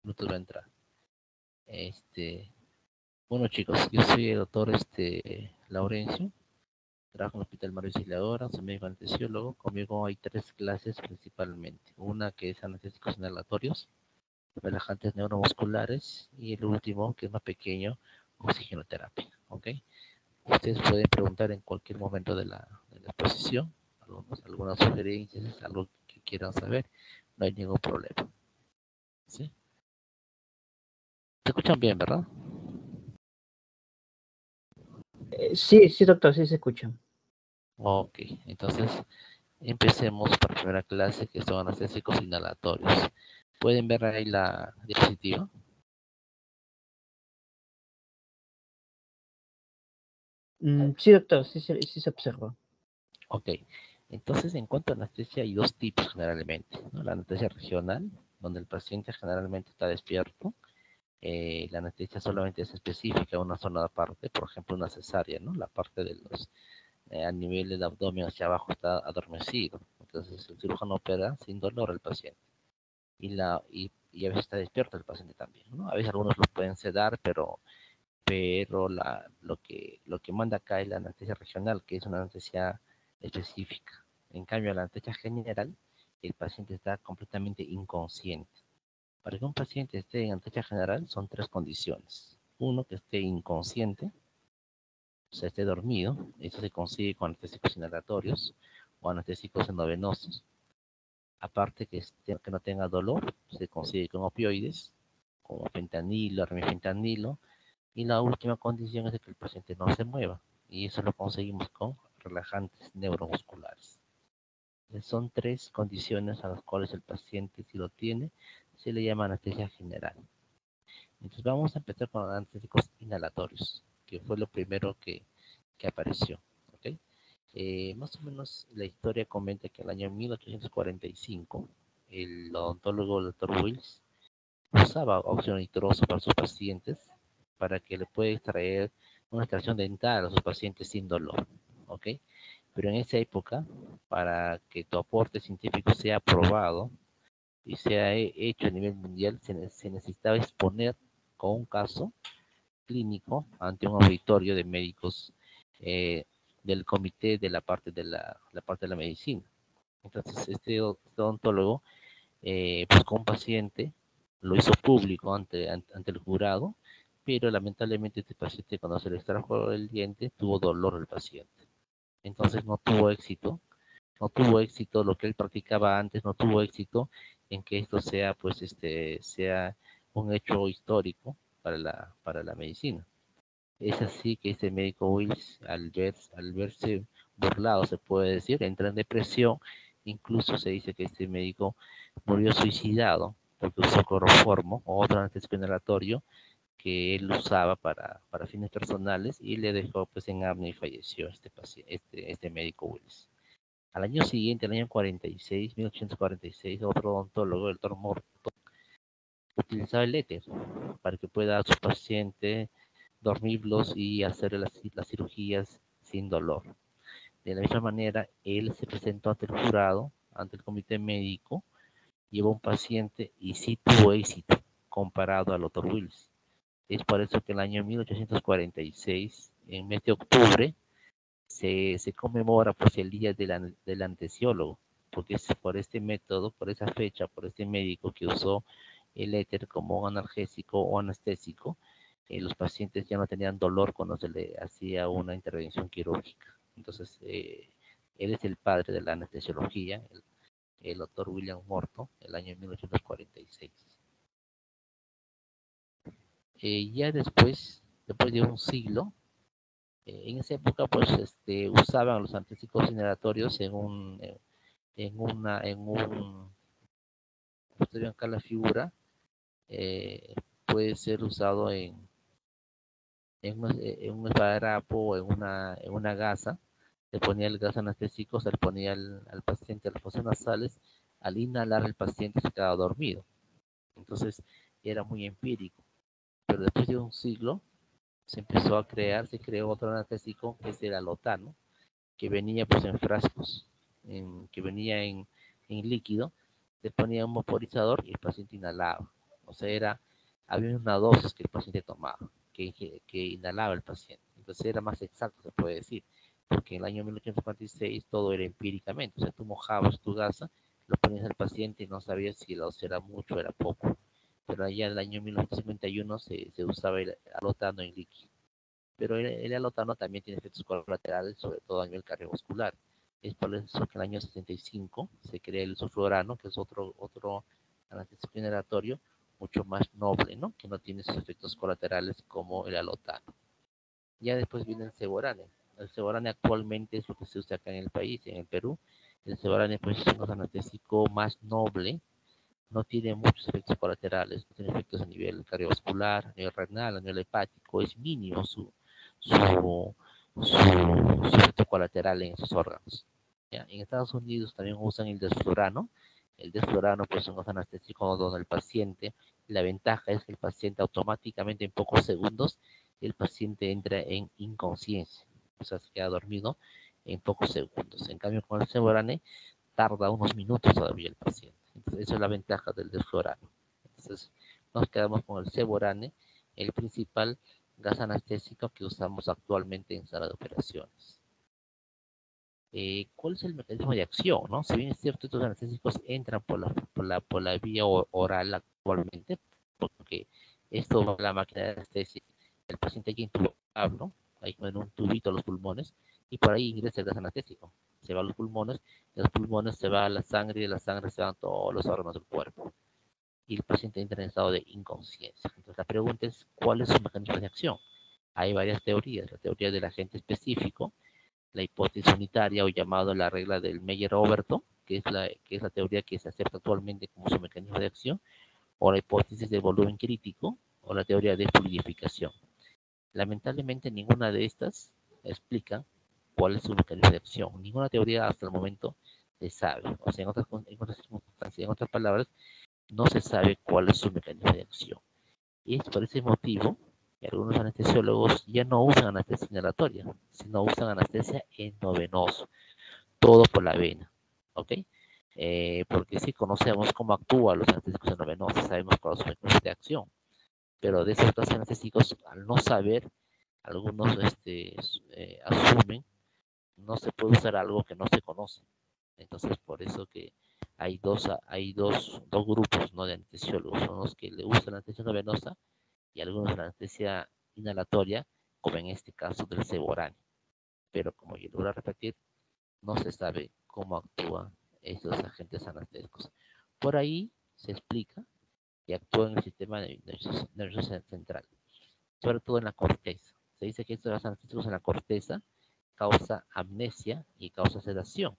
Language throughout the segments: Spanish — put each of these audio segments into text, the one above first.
minutos va a entrar. Bueno, chicos, yo soy el doctor Laurencio, trabajo en el Hospital Mario Auxiliadora, soy médico anestesiólogo. Conmigo hay 3 clases principalmente. Una que es anestésicos inhalatorios, relajantes neuromusculares, y el último, que es más pequeño, oxigenoterapia. ¿Ok? Ustedes pueden preguntar en cualquier momento de la exposición, algunas sugerencias, algo que quieran saber, no hay ningún problema. ¿Sí? ¿Se escuchan bien, verdad? Sí, sí, doctor, sí se escucha. Ok, entonces empecemos por la primera clase, que son anestésicos inhalatorios. ¿Pueden ver ahí la diapositiva? Sí, doctor, sí, sí se observa. Ok, entonces en cuanto a anestesia hay 2 tipos generalmente, ¿no? La anestesia regional, donde el paciente generalmente está despierto. La anestesia solamente es específica a una zona aparte, por ejemplo una cesárea, ¿no? La parte de los, a nivel del abdomen hacia abajo está adormecido. Entonces el cirujano opera sin dolor al paciente. Y a veces está despierto el paciente también, ¿no? A veces algunos los pueden sedar, pero lo que manda acá es la anestesia regional, que es una anestesia específica. En cambio, la anestesia general, el paciente está completamente inconsciente. Para que un paciente esté en anestesia general son 3 condiciones. Uno, que esté inconsciente, o sea, esté dormido. Eso se consigue con anestésicos inhalatorios o anestésicos endovenosos. Aparte que no tenga dolor, se consigue con opioides, como fentanilo, remifentanilo. Y la última condición es que el paciente no se mueva. Y eso lo conseguimos con relajantes neuromusculares. Son 3 condiciones a las cuales el paciente, si lo tiene, se le llama anestesia general. Entonces vamos a empezar con los anestésicos inhalatorios, que fue lo primero que apareció. ¿Okay? Más o menos la historia comenta que en el año 1845 el odontólogo Dr. Wills usaba óxido nitroso para sus pacientes para que le pueda extraer una extracción dental a sus pacientes sin dolor. ¿Ok? Pero en esa época, para que tu aporte científico sea aprobado y sea hecho a nivel mundial, se necesitaba exponer con un caso clínico ante un auditorio de médicos eh, del comité de la parte de la medicina. Entonces, este odontólogo buscó un paciente, lo hizo público ante el jurado, pero lamentablemente este paciente, cuando se le extrajo el diente, tuvo dolor el paciente. Entonces no tuvo éxito lo que él practicaba antes, no tuvo éxito en que esto sea, pues, sea un hecho histórico para la medicina. Es así que este médico Wills, al verse burlado, se puede decir, entra en depresión. Incluso se dice que este médico murió suicidado porque usó cloroformo o otro anestésico inhalatorio que él usaba para fines personales, y le dejó pues en apnea y falleció este paciente, este médico Wills. Al año siguiente, el año 46, 1846, otro odontólogo, el doctor Morton, utilizaba el éter para que pueda a su paciente dormirlos y hacer las cirugías sin dolor. De la misma manera, él se presentó ante el jurado, ante el comité médico, llevó un paciente y sí tuvo éxito comparado al doctor Wills. Es por eso que en el año 1846, en mes de octubre, se conmemora pues el Día del Anestesiólogo, porque es por este método, por esa fecha, por este médico que usó el éter como analgésico o anestésico, los pacientes ya no tenían dolor cuando se le hacía una intervención quirúrgica. Entonces, él es el padre de la anestesiología, el doctor William Morton, el año 1846. Ya después de un siglo, en esa época pues usaban los anestésicos inhalatorios en un, estoy acá la figura, puede ser usado en un esparadrapo o en una gasa. Se ponía el gas anestésico, se le ponía al paciente a las fosas nasales. Al inhalar, el paciente se quedaba dormido. Entonces era muy empírico. Pero después de un siglo se creó otro anestésico, que es el alotano, que venía pues en frascos, que venía en líquido. Se ponía un vaporizador y el paciente inhalaba. O sea, había una dosis que el paciente tomaba, que inhalaba el paciente. Entonces era más exacto, se puede decir, porque en el año 1846 todo era empíricamente, o sea, tú mojabas tu gasa, lo ponías al paciente y no sabías si la dosis era mucho o era poco. Pero allá en el año 1951 se usaba el alotano en líquido. Pero el alotano también tiene efectos colaterales, sobre todo a nivel cardiovascular. Es por eso que en el año 65 se crea el isoflurano, que es otro anestésico inhalatorio mucho más noble, ¿no? Que no tiene esos efectos colaterales como el alotano. Ya después viene el Ceborane. El Ceborane actualmente es lo que se usa acá en el país, en el Perú. El Ceborane pues es un anestésico más noble, no tiene muchos efectos colaterales, no tiene efectos a nivel cardiovascular, a nivel renal, a nivel hepático, es mínimo su efecto colateral en esos órganos. ¿Ya? En Estados Unidos también usan el desflurano. El desflurano pues es un anestésico donde el paciente, la ventaja es que el paciente automáticamente en pocos segundos, el paciente entra en inconsciencia, o sea, se queda dormido en pocos segundos. En cambio con el Ceborane tarda unos minutos todavía el paciente. Entonces, esa es la ventaja del desflurano. Entonces, nos quedamos con el Ceborane, el principal gas anestésico que usamos actualmente en sala de operaciones. ¿Cuál es el mecanismo de acción? ¿No? Si bien es cierto, estos anestésicos entran por la vía oral actualmente, porque esto va a la máquina de anestesia, el paciente hay que intubarlo, hay que poner un tubito a los pulmones, y por ahí ingresa el gas anestésico. Se va a los pulmones, de los pulmones se va a la sangre, y de la sangre se van todos los órganos del cuerpo. Y el paciente entra en estado de inconsciencia. Entonces la pregunta es, ¿cuál es su mecanismo de acción? Hay varias teorías. La teoría del agente específico, la hipótesis unitaria o llamado la regla del Meyer-Overton, que es la teoría que se acepta actualmente como su mecanismo de acción, o la hipótesis del volumen crítico, o la teoría de fluidificación. Lamentablemente ninguna de estas explica cuál es su mecanismo de acción. Ninguna teoría hasta el momento se sabe. O sea, en otras circunstancias, en otras palabras, no se sabe cuál es su mecanismo de acción. Y es por ese motivo que algunos anestesiólogos ya no usan anestesia inhalatoria, sino usan anestesia endovenosa, todo por la vena, ¿ok? Porque sí conocemos cómo actúan los anestésicos endovenosos, sabemos cuál es su mecanismo de acción, pero de esos dos anestésicos, al no saber, algunos asumen, no se puede usar algo que no se conoce. Entonces, por eso que hay dos grupos, ¿no?, de anestesiólogos. Son los que le usan la anestesia endovenosa y algunos la anestesia inhalatoria, como en este caso del Ceborane. Pero como yo lo voy a repetir, no se sabe cómo actúan estos agentes anestésicos. Por ahí se explica que actúan en el sistema nervioso central, sobre todo en la corteza. Se dice que estos anestésicos en la corteza causa amnesia y causa sedación.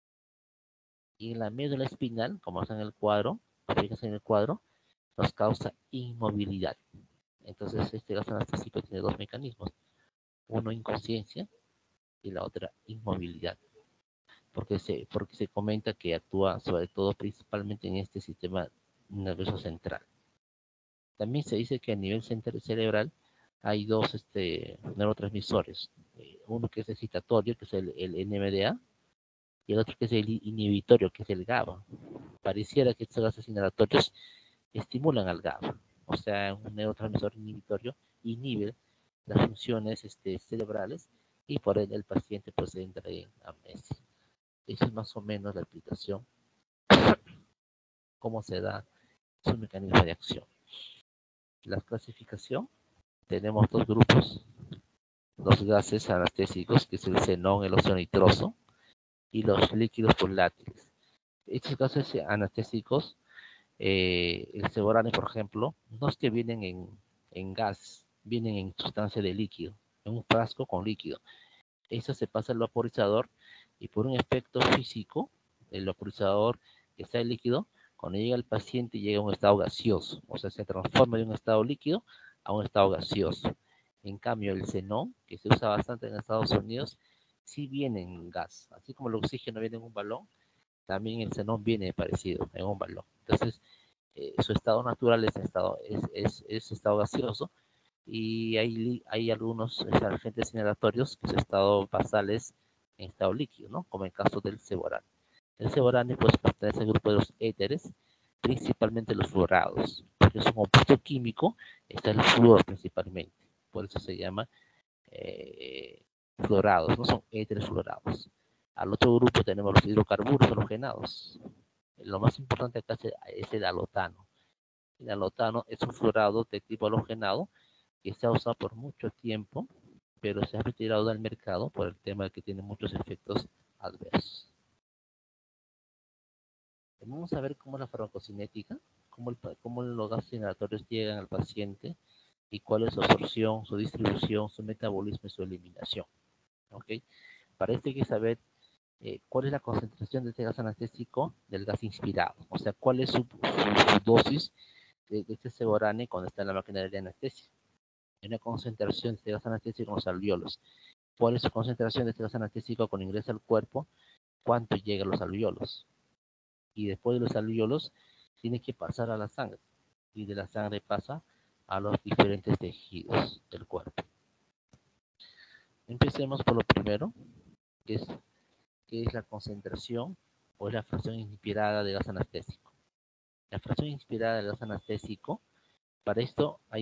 Y en la médula espinal, como está en el cuadro, fíjense en el cuadro, nos causa inmovilidad. Entonces, este gas anestésico tiene dos mecanismos: uno, inconsciencia, y la otra, inmovilidad. Porque se comenta que actúa sobre todo principalmente en este sistema nervioso central. También se dice que a nivel cerebral hay dos neurotransmisores. Uno que es excitatorio, que es el NMDA, y el otro que es el inhibitorio, que es el GABA. Pareciera que estos gases inhalatorios estimulan al GABA. O sea, un neurotransmisor inhibitorio inhibe las funciones cerebrales y por ende el paciente pues entra en amnesia. Esa es más o menos la explicación, cómo se da su mecanismo de acción. La clasificación, tenemos dos grupos: los gases anestésicos, que es el xenón, el óxido nitroso, y los líquidos volátiles. Estos gases anestésicos, el Ceborane, por ejemplo, no es que vienen en gas, vienen en sustancia de líquido, en un frasco con líquido. Eso se pasa al vaporizador y por un efecto físico, el vaporizador que está en líquido, cuando llega al paciente llega a un estado gaseoso, o sea, se transforma de un estado líquido a un estado gaseoso. En cambio, el xenón, que se usa bastante en Estados Unidos, sí viene en gas. Así como el oxígeno viene en un balón, también el xenón viene parecido en un balón. Entonces, su estado natural es estado gaseoso, y hay algunos agentes inhalatorios que su estado basal es en estado líquido, ¿no? Como en el caso del Ceborane. El Ceborane pues pertenece al grupo de los éteres, principalmente los fluorados. porque es un compuesto químico, está el flúor principalmente. Por eso se llama fluorados, no son éteres fluorados. Al otro grupo tenemos los hidrocarburos halogenados. Lo más importante acá es el halotano. El halotano es un fluorado de tipo halogenado que se ha usado por mucho tiempo, pero se ha retirado del mercado por el tema de que tiene muchos efectos adversos. Vamos a ver cómo es la farmacocinética, cómo los gases inhalatorios llegan al paciente y cuál es su absorción, su distribución, su metabolismo y su eliminación. ¿Okay? Para esto hay que saber cuál es la concentración de este gas anestésico del gas inspirado, o sea, cuál es su dosis de este seborane cuando está en la máquina de anestesia. Hay una concentración de este gas anestésico en los alveolos. ¿Cuál es su concentración de este gas anestésico cuando ingresa al cuerpo? ¿Cuánto llega a los alveolos? Y después de los alveolos tiene que pasar a la sangre, y de la sangre pasa a los diferentes tejidos del cuerpo. Empecemos por lo primero, que es la concentración o la fracción inspirada de gas anestésico. La fracción inspirada del gas anestésico, para esto hay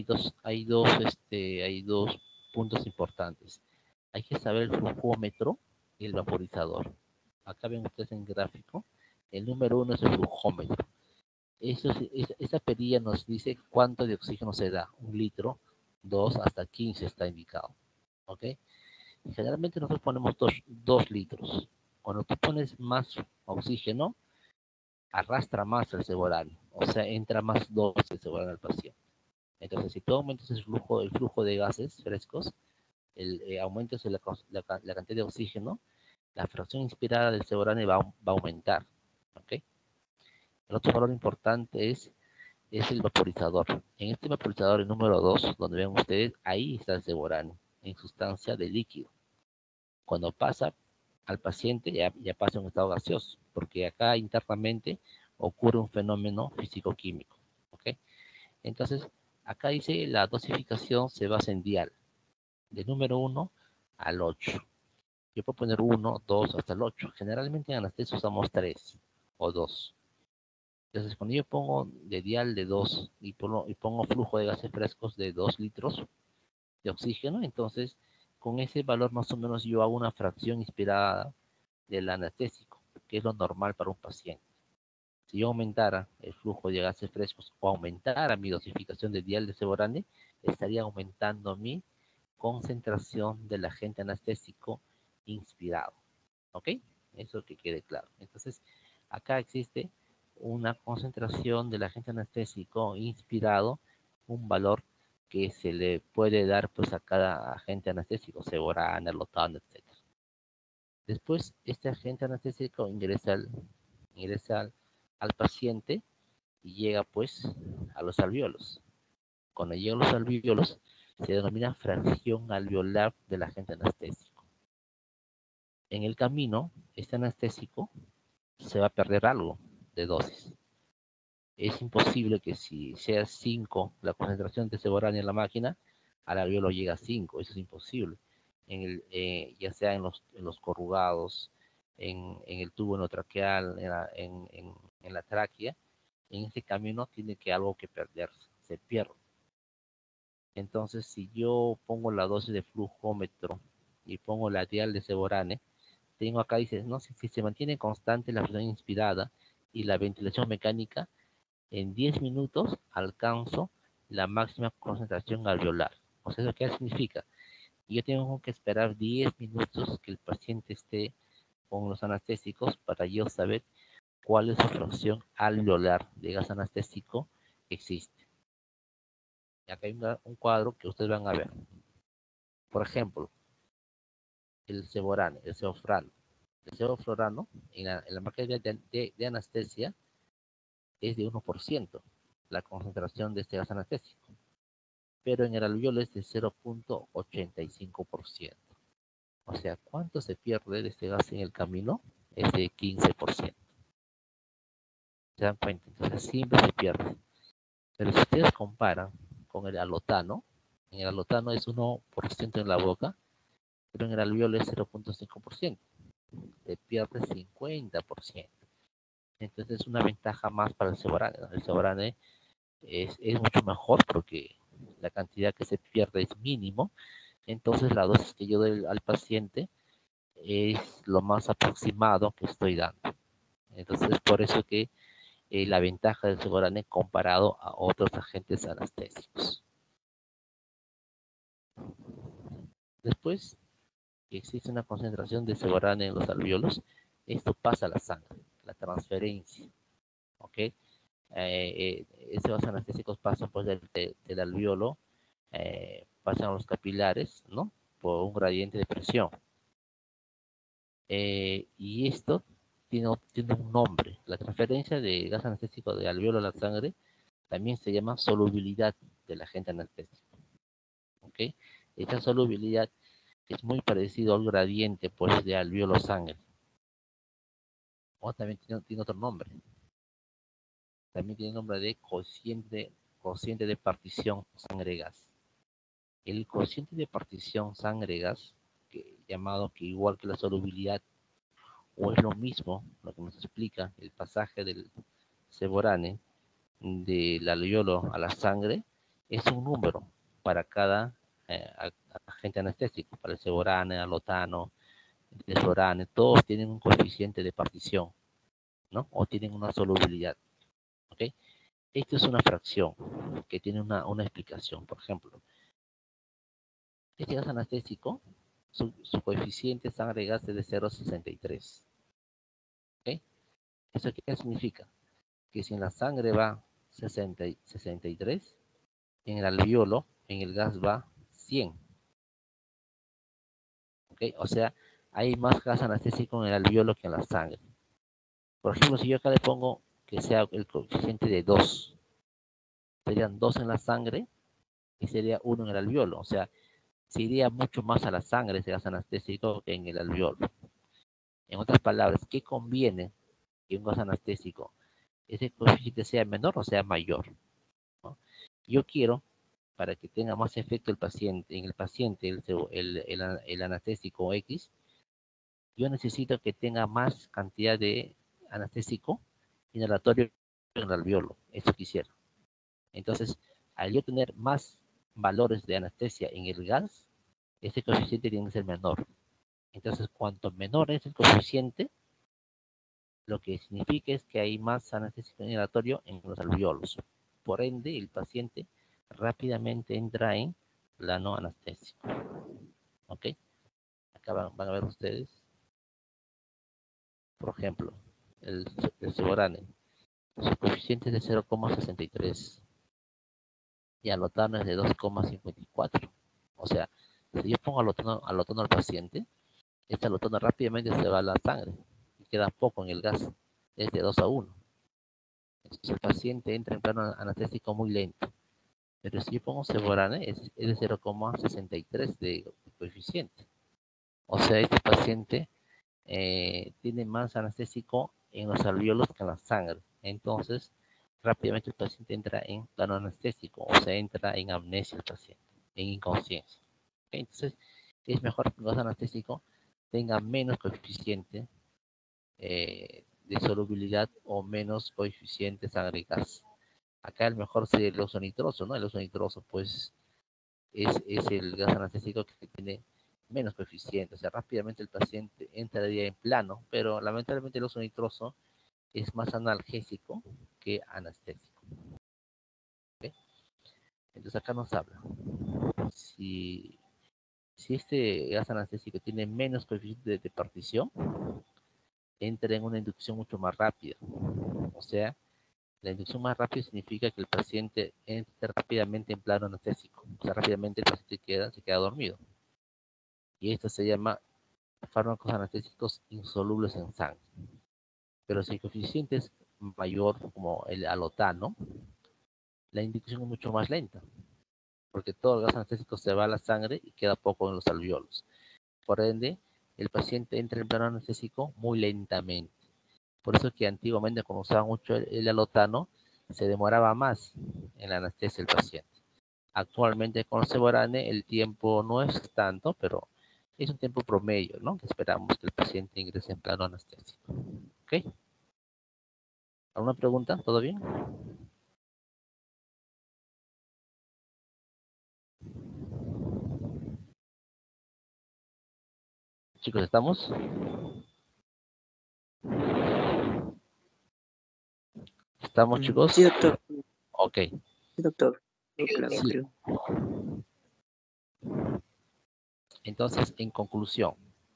dos puntos importantes. Hay que saber el flujómetro y el vaporizador. Acá ven ustedes en el gráfico, el número 1 es el flujómetro. Esa perilla nos dice cuánto de oxígeno se da, 1 litro, 2 hasta 15 está indicado. ¿Ok? Generalmente nosotros ponemos 2 litros. Cuando tú pones más oxígeno, arrastra más el seborane, o sea, entra más dosis de seborane al paciente. Entonces, si tú aumentas el flujo de gases frescos, aumentas la cantidad de oxígeno, la fracción inspirada del seborane va a aumentar. ¿Ok? El otro valor importante es el vaporizador. En este vaporizador, el número 2, donde ven ustedes, ahí está el seborane, en sustancia de líquido. Cuando pasa al paciente, ya pasa a un estado gaseoso, porque acá internamente ocurre un fenómeno físico-químico. ¿Ok? Entonces, acá dice la dosificación se basa en dial, del número 1 al 8. Yo puedo poner 1, 2 hasta el 8. Generalmente en anestesia usamos 3 o 2. Entonces, cuando yo pongo de dial de 2 y pongo flujo de gases frescos de 2 litros de oxígeno, entonces con ese valor más o menos yo hago una fracción inspirada del anestésico, que es lo normal para un paciente. Si yo aumentara el flujo de gases frescos o aumentara mi dosificación de dial de seborane, estaría aumentando mi concentración del agente anestésico inspirado. ¿Ok? Eso que quede claro. Entonces, acá existe una concentración del agente anestésico inspirado, un valor que se le puede dar pues a cada agente anestésico, seborane, halotano, etc. Después, este agente anestésico ingresa al paciente y llega pues a los alveolos. Cuando llega a los alveolos, se denomina fracción alveolar del agente anestésico. En el camino, este anestésico se va a perder algo de dosis. Es imposible que si sea 5 la concentración de seborane en la máquina, al alveolo llega a 5, eso es imposible. Ya sea en los corrugados, en el tubo endotraqueal, en la tráquea, en ese camino tiene que algo que perderse, se pierde. Entonces, si yo pongo la dosis de flujómetro y pongo la dial de seborane, tengo acá, dice, ¿no? Si se mantiene constante la presión inspirada y la ventilación mecánica, en 10 minutos alcanzo la máxima concentración alveolar. O sea, ¿eso qué significa? Yo tengo que esperar 10 minutos que el paciente esté con los anestésicos para yo saber cuál es su fracción alveolar de gas anestésico que existe. Y acá hay un cuadro que ustedes van a ver. Por ejemplo, el seborane, el sevoflurano. El sevoflurano en la máquina de anestesia es de 1% la concentración de este gas anestésico, pero en el alveolo es de 0.85%. O sea, ¿cuánto se pierde de este gas en el camino? Es de 15%. ¿Se dan cuenta? Entonces siempre se pierde. Pero si ustedes comparan con el halotano, en el halotano es 1% en la boca, pero en el alveolo es 0.5%. Se pierde 50%. Entonces es una ventaja más para el seborane, ¿no? El seborane es mucho mejor porque la cantidad que se pierde es mínimo. Entonces la dosis que yo doy al paciente es lo más aproximado que estoy dando. Entonces por eso que la ventaja del Seborane comparado a otros agentes anestésicos. Después existe una concentración de Seborane en los alvéolos, esto pasa a la sangre, la transferencia, ¿ok? Estos vasos anestésicos pasan pues del alvéolo, pasan a los capilares, ¿no? Por un gradiente de presión. Y esto tiene un nombre. La transferencia de gas anestésico de alvéolo a la sangre también se llama solubilidad del agente anestésico, ¿ok? Esta solubilidad es muy parecido al gradiente pues de alvéolo sangre. O también tiene otro nombre. También tiene el nombre de cociente de partición sangre-gas. El cociente de partición sangre-gas, llamado que igual que la solubilidad, o es lo mismo, lo que nos explica el pasaje del Seborane del alvéolo a la sangre, es un número para cada agente anestésico, para el Seborane, alotano, el Deslorane, todos tienen un coeficiente de partición, ¿no? O tienen una solubilidad, ¿ok? Esto es una fracción que tiene una explicación. Por ejemplo, este gas anestésico, su coeficiente sangre-gas es de 0,63. ¿Ok? ¿Eso qué significa? Que si en la sangre va 63, en el alvéolo, en el gas va 100. ¿Ok? O sea, hay más gas anestésico en el alvéolo que en la sangre. Por ejemplo, si yo acá le pongo que sea el coeficiente de 2, serían 2 en la sangre y sería 1 en el alvéolo. O sea, se iría mucho más a la sangre ese gas anestésico que en el alvéolo. En otras palabras, ¿qué conviene que un gas anestésico ese coeficiente sea menor o sea mayor? ¿No? Yo quiero, para que tenga más efecto en el paciente, el anestésico X, yo necesito que tenga más cantidad de anestésico inhalatorio en el alvéolo. Eso quisiera. Entonces, al yo tener más valores de anestesia en el gas, ese coeficiente tiene que ser menor. Entonces, cuanto menor es el coeficiente, lo que significa es que hay más anestésico inhalatorio en los alvéolos. Por ende, el paciente rápidamente entra en plano anestésico. ¿Ok? Acá van a ver ustedes, por ejemplo, el Seborane. Su coeficiente es de 0,63 y alotano es de 2,54. O sea, si yo pongo alotano al paciente, este alotano rápidamente se va a la sangre y queda poco en el gas. Es de 2 a 1. Entonces el paciente entra en plano anestésico muy lento. Pero si yo pongo Seborane, es de 0,63 de coeficiente. O sea, este paciente tiene más anestésico en los alvéolos que en la sangre. Entonces, rápidamente el paciente entra en plano anestésico, o sea, entra en amnesia el paciente, en inconsciencia. ¿Okay? Entonces, es mejor que un gas anestésico tenga menos coeficiente de solubilidad o menos coeficiente sangre-gas. Acá el mejor sería el óxido nitroso, ¿no? El óxido nitroso, pues, es el gas anestésico que tiene menos coeficiente. O sea, rápidamente el paciente entraría en plano, pero lamentablemente el óxido nitroso es más analgésico que anestésico. ¿Okay? Entonces acá nos habla. Si, si este gas anestésico tiene menos coeficiente de partición, entra en una inducción mucho más rápida. O sea, la inducción más rápida significa que el paciente entra rápidamente en plano anestésico. O sea, rápidamente el paciente se queda dormido. Y esto se llama fármacos anestésicos insolubles en sangre. Pero si el coeficiente es mayor, como el alotano, la inducción es mucho más lenta, porque todo el gas anestésico se va a la sangre y queda poco en los alvéolos. Por ende, el paciente entra en plano anestésico muy lentamente. Por eso que antiguamente, cuando usaba mucho el alotano, se demoraba más en la anestesia del paciente. Actualmente con el Seborane el tiempo no es tanto, pero es un tiempo promedio, ¿no? Que esperamos que el paciente ingrese en plano anestésico. ¿Ok? ¿Alguna pregunta? ¿Todo bien? Chicos, ¿estamos? ¿Estamos, chicos? Sí, doctor. Ok. Sí, doctor. Claro, Sí. creo. Entonces, en conclusión,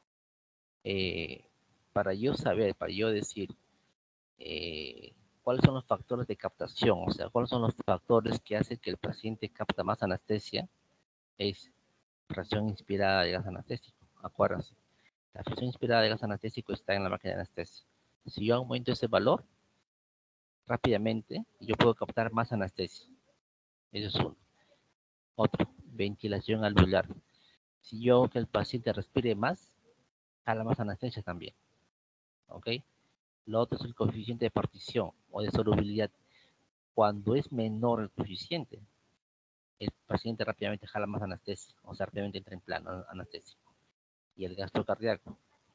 para yo saber, para yo decir cuáles son los factores de captación, o sea, cuáles son los factores que hacen que el paciente capta más anestesia, es fracción inspirada de gas anestésico. Acuérdense, la fracción inspirada de gas anestésico está en la máquina de anestesia. Si yo aumento ese valor rápidamente, yo puedo captar más anestesia. Eso es uno. Otro, ventilación alveolar. Si yo hago que el paciente respire más, jala más anestesia también. ¿Ok? Lo otro es el coeficiente de partición o de solubilidad. Cuando es menor el coeficiente, el paciente rápidamente jala más anestesia, o sea, rápidamente entra en plano anestésico. Y el gasto cardíaco,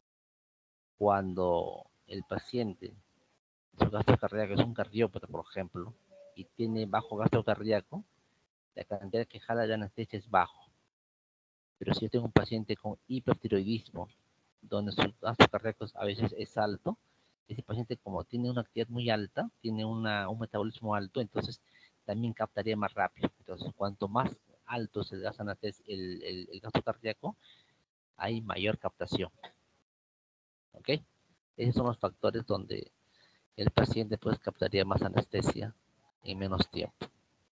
cuando el paciente, su gasto cardíaco es un cardiópata, por ejemplo, y tiene bajo gasto cardíaco, la cantidad que jala de anestesia es bajo. Pero si yo tengo un paciente con hipertiroidismo, donde su gasto cardíaco a veces es alto, ese paciente como tiene una actividad muy alta, tiene un metabolismo alto, entonces también captaría más rápido. Entonces, cuanto más alto es el gasto cardíaco, hay mayor captación. ¿Ok? Esos son los factores donde el paciente pues captaría más anestesia en menos tiempo.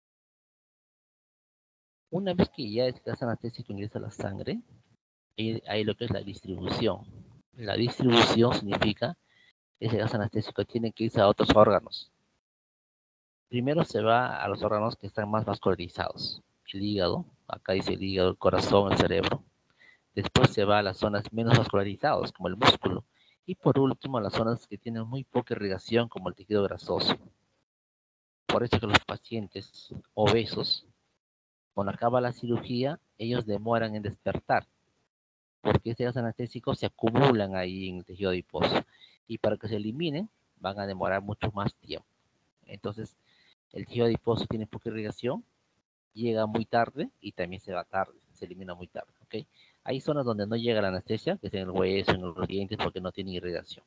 Una vez que ya el gas anestésico ingresa a la sangre, hay lo que es la distribución. La distribución significa que ese gas anestésico tiene que irse a otros órganos. Primero se va a los órganos que están más vascularizados. El hígado, acá dice el hígado, el corazón, el cerebro. Después se va a las zonas menos vascularizadas, como el músculo. Y por último, a las zonas que tienen muy poca irrigación, como el tejido grasoso. Por eso que los pacientes obesos, cuando acaba la cirugía, ellos demoran en despertar, porque este gas anestésico se acumulan ahí en el tejido adiposo. Y para que se eliminen, van a demorar mucho más tiempo. Entonces, el tejido adiposo tiene poca irrigación, llega muy tarde y también se va tarde, se elimina muy tarde, ¿ok? Hay zonas donde no llega la anestesia, que es en el hueso, en los dientes, porque no tiene irrigación.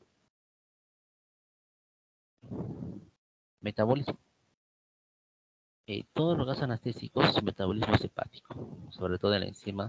Metabolismo. Todos los gases anestésicos, su metabolismo es hepático, sobre todo en la enzima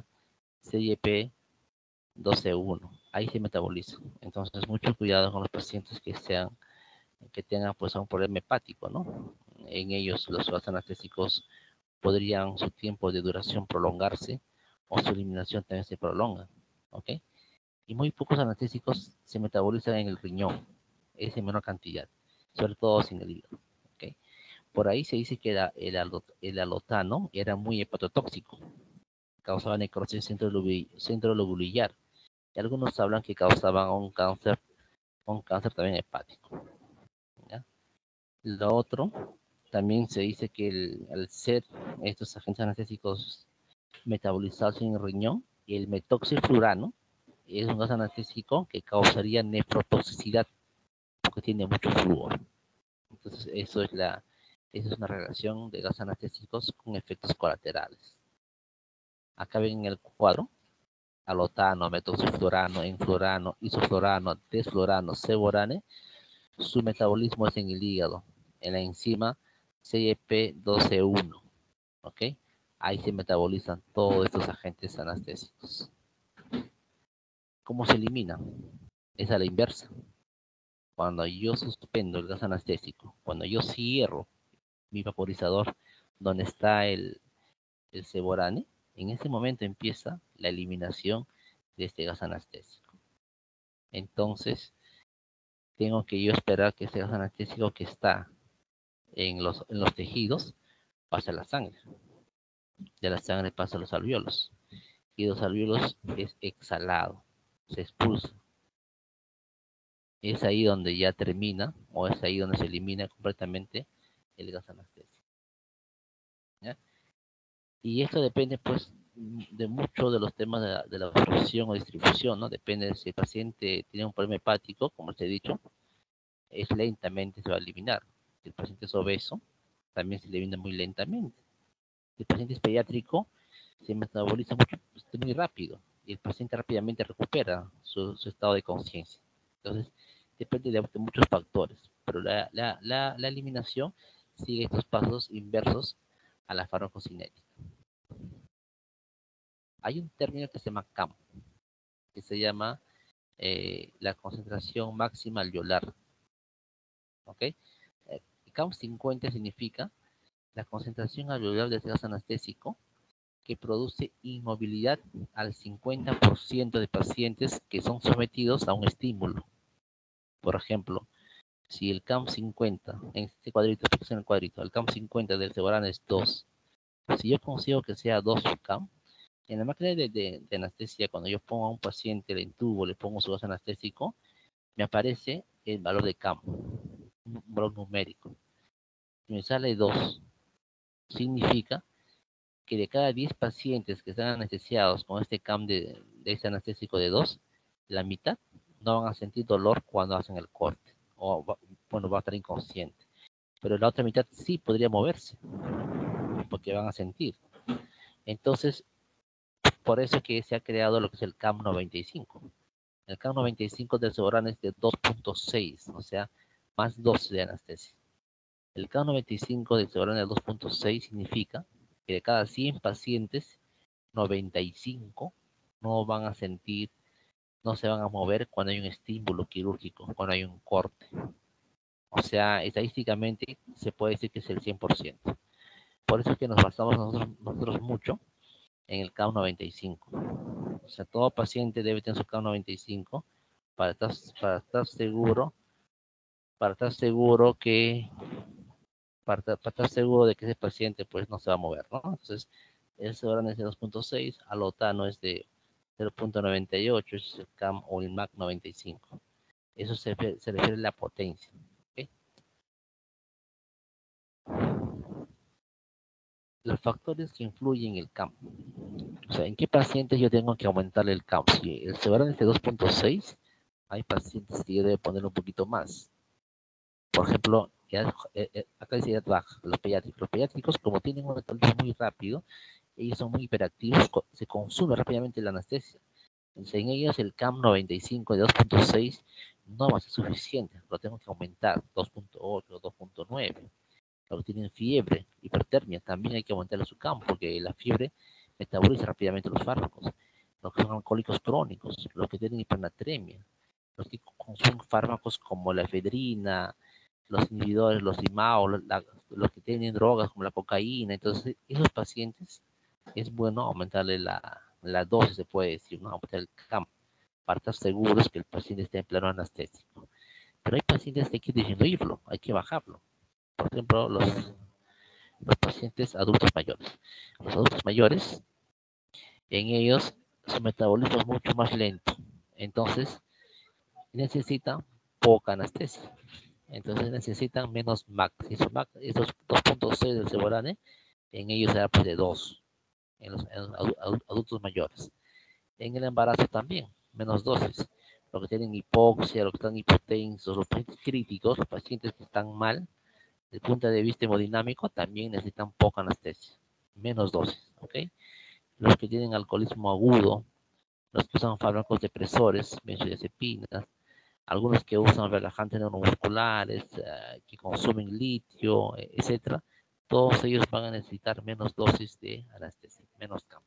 CYP12I. Ahí se metaboliza. Entonces, mucho cuidado con los pacientes que tengan pues un problema hepático, ¿no? En ellos los gases anestésicos podrían su tiempo de duración prolongarse o su eliminación también se prolonga, ¿ok? Y muy pocos anestésicos se metabolizan en el riñón, es en menor cantidad, sobre todo sin el hígado, ¿ok? Por ahí se dice que el alotano era muy hepatotóxico, causaba necrosis centrolobulillar, y algunos hablan que causaban un cáncer también hepático, ¿ya? Lo otro, también se dice que al ser estos agentes anestésicos metabolizados en el riñón, el metoxiflurano es un gas anestésico que causaría nefrotoxicidad porque tiene mucho flúor. Entonces, eso es una relación de gases anestésicos con efectos colaterales. Acá ven en el cuadro, alotano, metoxiflurano, enflurano, isoflurano, desflurano, ceborane, su metabolismo es en el hígado, en la enzima CYP12I. ¿Ok? Ahí se metabolizan todos estos agentes anestésicos. ¿Cómo se elimina? Es a la inversa. Cuando yo suspendo el gas anestésico, cuando yo cierro mi vaporizador donde está el ceborane, en ese momento empieza la eliminación de este gas anestésico. Entonces, tengo que yo esperar que ese gas anestésico que está en los tejidos pase a la sangre. De la sangre pasa a los alvéolos. Y los alvéolos es exhalado, se expulsa. Es ahí donde ya termina, o es ahí donde se elimina completamente el gas anestésico, ¿ya? Y esto depende, pues, de mucho de los temas de la absorción o distribución, ¿no? Depende de si el paciente tiene un problema hepático, como les he dicho, es lentamente se va a eliminar. Si el paciente es obeso, también se elimina muy lentamente. Si el paciente es pediátrico, se metaboliza muy rápido. y el paciente rápidamente recupera su estado de conciencia. Entonces, depende de muchos factores, pero la eliminación sigue estos pasos inversos a la farmacocinética. Hay un término que se llama CAM, que se llama la concentración máxima alveolar. ¿Ok? CAM 50 significa la concentración alveolar del gas anestésico que produce inmovilidad al 50% de pacientes que son sometidos a un estímulo. Por ejemplo, si el CAM 50, en este cuadrito, en el cuadrito, el CAM 50 del Ceborán es 2, si yo consigo que sea 2 CAM, en la máquina de anestesia, cuando yo pongo a un paciente, le intubo, le pongo su gas anestésico, me aparece el valor de CAM, un valor numérico. Si me sale 2, significa que de cada 10 pacientes que están anestesiados con este CAM de este anestésico de 2, la mitad no van a sentir dolor cuando hacen el corte, o va a estar inconsciente. Pero la otra mitad sí podría moverse, porque van a sentir. Entonces, por eso es que se ha creado lo que es el CAM 95. El CAM 95 del Ceborán es de 2.6, o sea, más 12 de anestesia. El CAM 95 del Ceborán de 2.6 significa que de cada 100 pacientes, 95 no van a sentir, no se van a mover cuando hay un estímulo quirúrgico, cuando hay un corte. O sea, estadísticamente se puede decir que es el 100%. Por eso es que nos basamos nosotros mucho en el CAM 95. O sea, todo paciente debe tener su CAM 95 para estar seguro, para estar seguro que para estar seguro de que ese paciente pues no se va a mover, ¿no? Entonces, el Ceborán es de 2.6, Alotano es de 0.98, es el CAM o el MAC 95. Eso se refiere a la potencia. ¿Okay? Los factores que influyen en el CAM. O sea, ¿en qué pacientes yo tengo que aumentar el CAM? Si el Ceborán es de 2.6, hay pacientes que yo debo poner un poquito más. Por ejemplo, acá dice edad baja, los pediátricos. Los pediátricos, como tienen un metabolismo muy rápido, ellos son muy hiperactivos, se consume rápidamente la anestesia. Entonces, en ellos el CAM 95 de 2.6 no va a ser suficiente, lo tengo que aumentar, 2.8, 2.9. Los que tienen fiebre, hipertermia, también hay que aumentarle su CAM, porque la fiebre metaboliza rápidamente los fármacos. Los que son alcohólicos crónicos, los que tienen hipernatremia, los que consumen fármacos como la efedrina, los inhibidores, los IMAO, los que tienen drogas como la cocaína. Entonces, esos pacientes es bueno aumentarle la dosis, se puede decir, ¿no? Aumentar el CAM, para estar seguros que el paciente esté en plano anestésico. Pero hay pacientes que hay que disminuirlo, hay que bajarlo. Por ejemplo, los pacientes adultos mayores. Los adultos mayores, en ellos, su metabolismo es mucho más lento. Entonces, necesitan poca anestesia. Entonces necesitan menos MAC. Si su MAC es 2.6 del Ceborane, en ellos será pues de 2, en los adultos mayores. En el embarazo también, menos dosis. Los que tienen hipoxia, los que están hipotensos, los pacientes críticos, los pacientes que están mal, desde el punto de vista hemodinámico, también necesitan poca anestesia, menos dosis, ¿ok? Los que tienen alcoholismo agudo, los que usan fármacos depresores, benzodiazepinas, algunos que usan relajantes neuromusculares, que consumen litio, etcétera, todos ellos van a necesitar menos dosis de anestesia, menos CAM.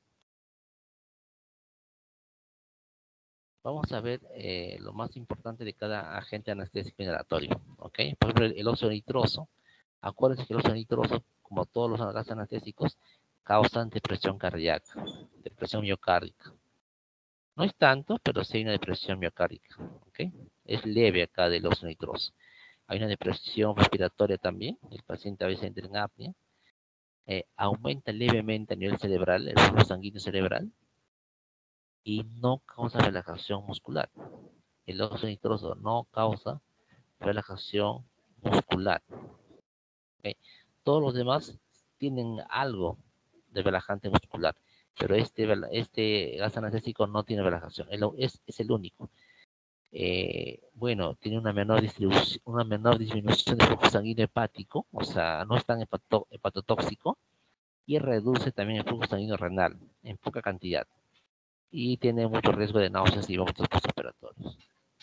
Vamos a ver lo más importante de cada agente anestésico inhalatorio, ¿ok? Por ejemplo, el óxido nitroso. Acuérdense que el óxido nitroso, como todos los gases anestésicos, causan depresión cardíaca, depresión miocárdica. No es tanto, pero sí hay una depresión miocárdica, ¿ok? Es leve acá del óxido nitroso. Hay una depresión respiratoria también, el paciente a veces entra en apnea. Aumenta levemente a nivel cerebral, el flujo sanguíneo cerebral, y no causa relajación muscular. El óxido nitroso no causa relajación muscular. ¿Okay? Todos los demás tienen algo de relajante muscular, pero este gas anestésico no tiene relajación, es el único. Bueno, tiene una menor disminución del flujo sanguíneo hepático, o sea, no es tan hepatotóxico, y reduce también el flujo sanguíneo renal en poca cantidad. y tiene mucho riesgo de náuseas y vómitos postoperatorios.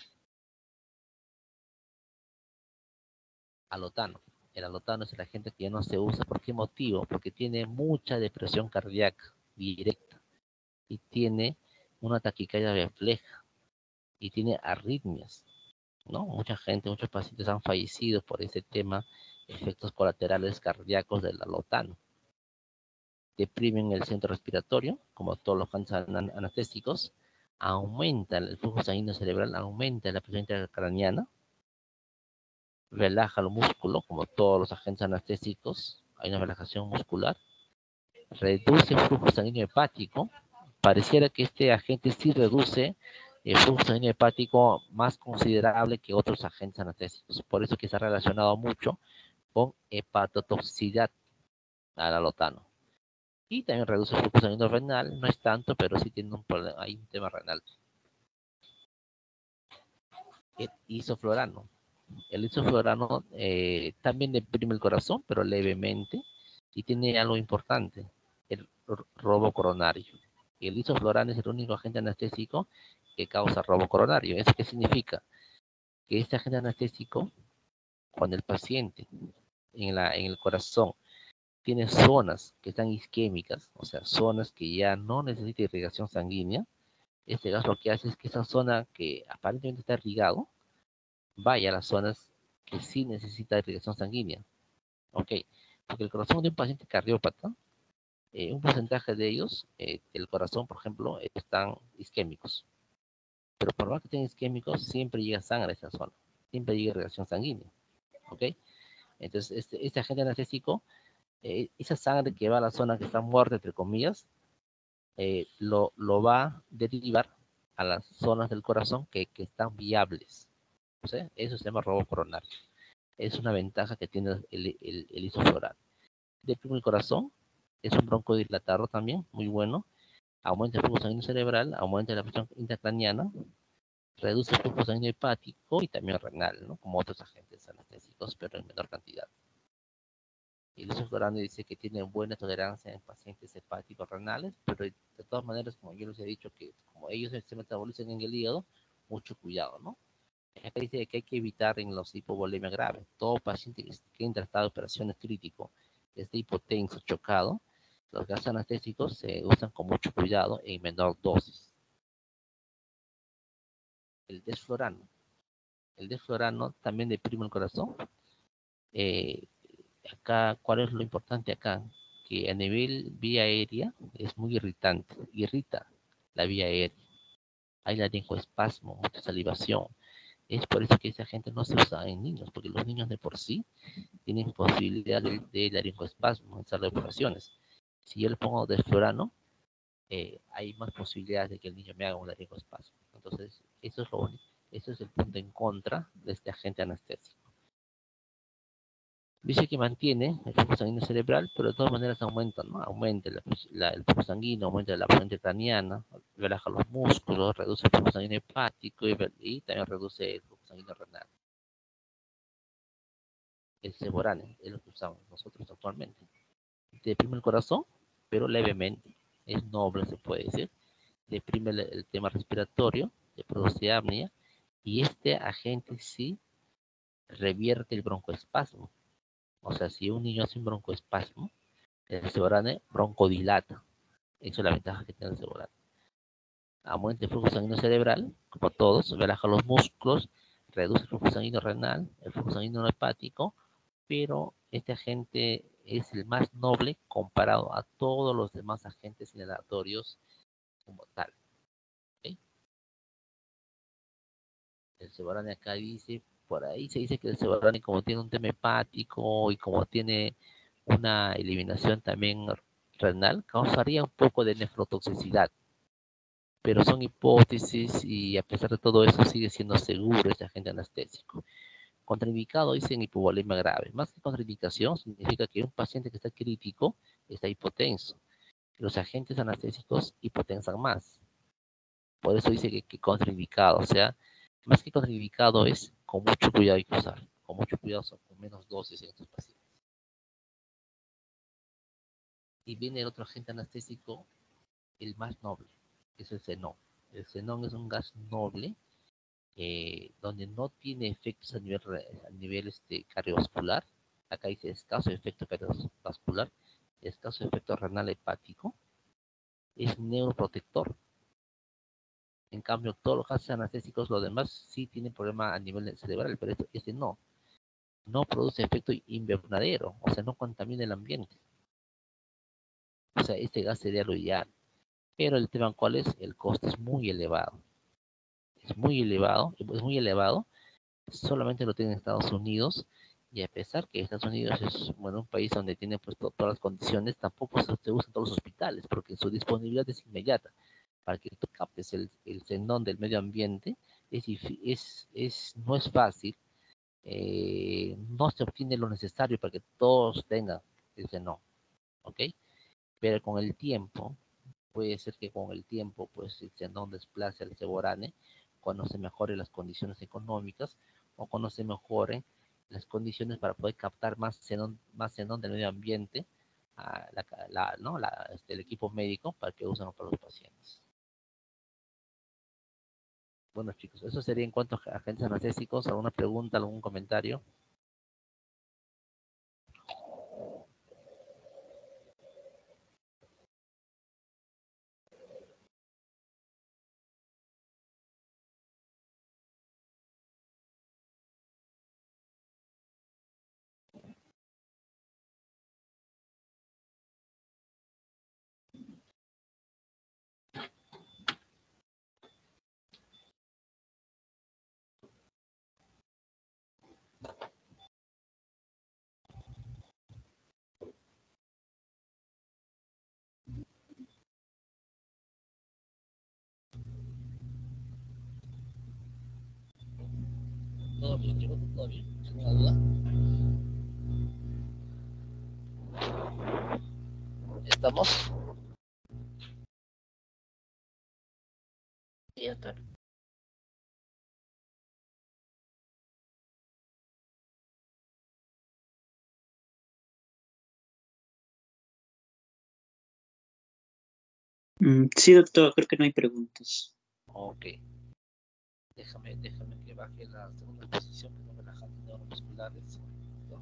Alotano. El alotano es el agente que ya no se usa. ¿Por qué motivo? Porque tiene mucha depresión cardíaca directa y tiene una taquicardia refleja y tiene arritmias, ¿no? Mucha gente, muchos pacientes han fallecido por ese tema, efectos colaterales cardíacos del alotano. Deprimen el centro respiratorio, como todos los agentes anestésicos, aumenta el flujo sanguíneo cerebral, aumenta la presión intracraniana, relaja el músculo, como todos los agentes anestésicos, hay una relajación muscular, reduce el flujo sanguíneo hepático, pareciera que este agente sí reduce el flujo sanguíneo hepático más considerable que otros agentes anestésicos, por eso que se ha relacionado mucho con hepatotoxicidad al alotano. Y también reduce el flujo sanguíneo renal, no es tanto, pero sí tiene un problema, hay un tema renal. El isoflorano. El isoflorano también deprime el corazón, pero levemente, y tiene algo importante, el robo coronario. El isoflorano es el único agente anestésico que causa robo coronario. ¿Eso qué significa? Que este agente anestésico, cuando el paciente en el corazón tiene zonas que están isquémicas, o sea, zonas que ya no necesitan irrigación sanguínea, este gas lo que hace es que esa zona que aparentemente está irrigado, vaya a las zonas que sí necesita irrigación sanguínea. Ok, porque el corazón de un paciente cardiópata, un porcentaje de ellos, del corazón, por ejemplo, están isquémicos. Pero por más que estén isquémicos, siempre llega sangre a esa zona, siempre llega irrigación sanguínea. Ok, entonces este agente anestésico, esa sangre que va a la zona que está muerta, entre comillas, lo va a derivar a las zonas del corazón que están viables. ¿Sí? Eso se llama robo coronario. Es una ventaja que tiene el isoflorano. Deprime el corazón, es un broncodilatador también, muy bueno. Aumenta el flujo sanguíneo cerebral, aumenta la presión intracraniana, reduce el flujo sanguíneo hepático y también renal, ¿no? Como otros agentes anestésicos, pero en menor cantidad. El isoflorano dice que tiene buena tolerancia en pacientes hepáticos renales, pero de todas maneras, como yo les he dicho, que como ellos se metabolizan en el hígado, mucho cuidado, ¿no? Acá dice que hay que evitar en los hipovolemia grave. Todo paciente que entra en estado de operaciones crítico, esté hipotenso, chocado, los gases anestésicos se usan con mucho cuidado en menor dosis. El desflorano. El desflorano también deprime el corazón. Eh, Acá, ¿cuál es lo importante acá? Que a nivel vía aérea es muy irritante, irrita la vía aérea. Hay laringoespasmo, mucha salivación. Es por eso que esa gente no se usa en niños, porque los niños de por sí tienen posibilidad de laringoespasmo en sala de operaciones. Si yo le pongo desflorano, hay más posibilidades de que el niño me haga un laringoespasmo. Entonces, eso es lo único. Eso es el punto en contra de este agente anestésico. Dice que mantiene el flujo sanguíneo cerebral, pero de todas maneras aumenta, ¿no? Aumenta el flujo sanguíneo, aumenta la presión craneana, relaja los músculos, reduce el flujo sanguíneo hepático y también reduce el flujo sanguíneo renal. El Seborane es lo que usamos nosotros actualmente. Deprime el corazón, pero levemente. Es noble, se puede decir. Deprime el tema respiratorio, le produce apnea, y este agente sí revierte el broncoespasmo. O sea, si un niño hace un broncoespasmo, el Seborane broncodilata. Esa es la ventaja que tiene el Seborane. Aumenta el flujo sanguíneo cerebral, como todos, relaja los músculos, reduce el flujo sanguíneo renal, el flujo sanguíneo hepático, pero este agente es el más noble comparado a todos los demás agentes inhalatorios como tal. ¿Okay? El Seborane acá dice, por ahí se dice que el Seborane, como tiene un tema hepático y como tiene una eliminación también renal, causaría un poco de nefrotoxicidad, pero son hipótesis y a pesar de todo eso sigue siendo seguro este agente anestésico. Contraindicado dicen hipovolemia grave. Más que contraindicación significa que un paciente que está crítico está hipotenso. Los agentes anestésicos hipotensan más. Por eso dice que contraindicado. O sea, más que contraindicado es con mucho cuidado hay que usar. Con mucho cuidado, con menos dosis en estos pacientes. Y viene el otro agente anestésico, el más noble. es el xenón. El xenón es un gas noble donde no tiene efectos a nivel cardiovascular. Acá dice escaso efecto cardiovascular, escaso efecto renal hepático, es neuroprotector. En cambio, todos los gases anestésicos, los demás sí tienen problema a nivel cerebral, pero este no. No produce efecto invernadero, o sea, no contamina el ambiente. O sea, este gas sería lo ideal. Pero el tema cuál es, el costo es muy elevado. Es muy elevado. Solamente lo tiene Estados Unidos. Y a pesar que Estados Unidos es, bueno, un país donde tiene pues todas las condiciones, tampoco se usa en todos los hospitales, porque su disponibilidad es inmediata. Para que tú captes el xenón del medio ambiente, no es fácil. No se obtiene lo necesario para que todos tengan el xenón, ¿ok? Pero con el tiempo, puede ser que con el tiempo, pues el xenón desplace al ceborane cuando se mejoren las condiciones económicas o cuando se mejoren las condiciones para poder captar más xenón del medio ambiente a ¿no? el equipo médico para que usen para los pacientes. Bueno, chicos, eso sería en cuanto a agentes anestésicos. ¿Alguna pregunta, algún comentario? ¿Todo bien, chicos? ¿Todo bien? ¿Alguna duda? ¿Estamos? Sí, doctor. Sí, doctor, creo que no hay preguntas. Ok. Déjame que baje la segunda posición, que son relajantes neuromusculares. ¿No?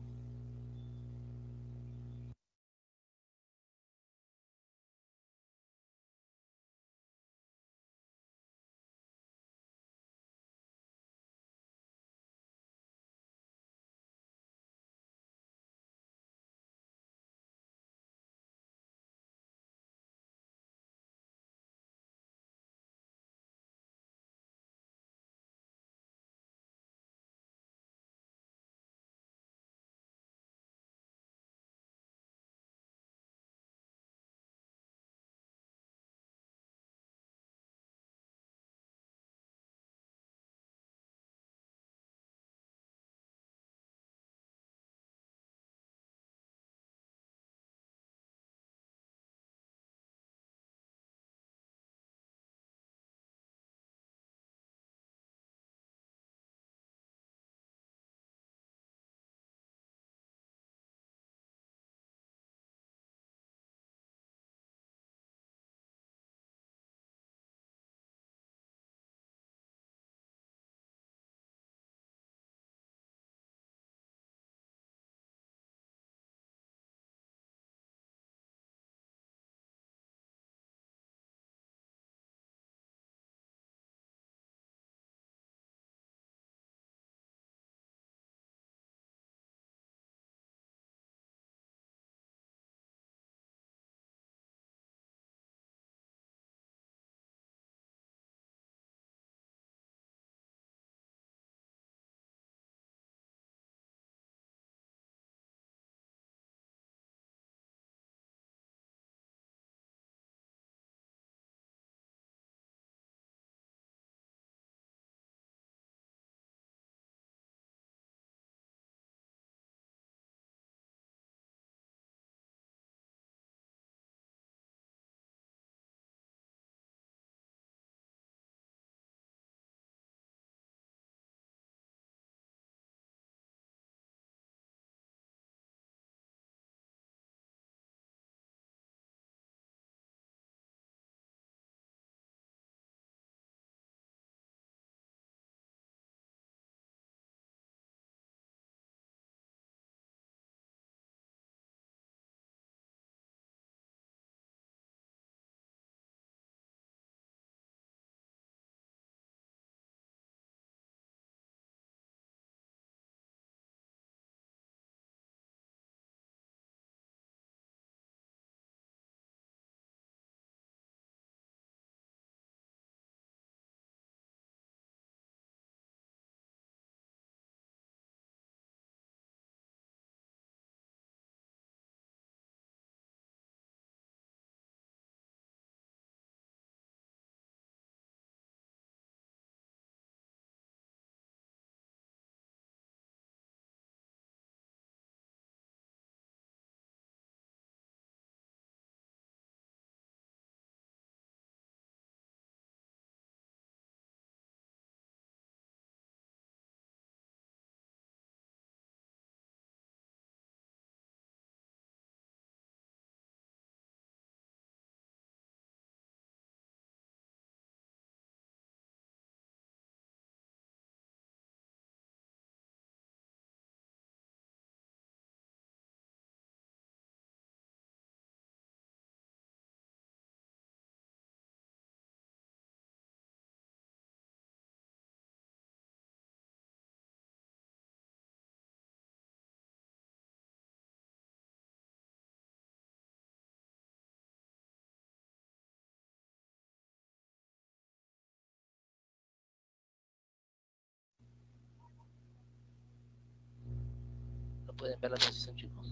¿Pueden ver la posición, chicos?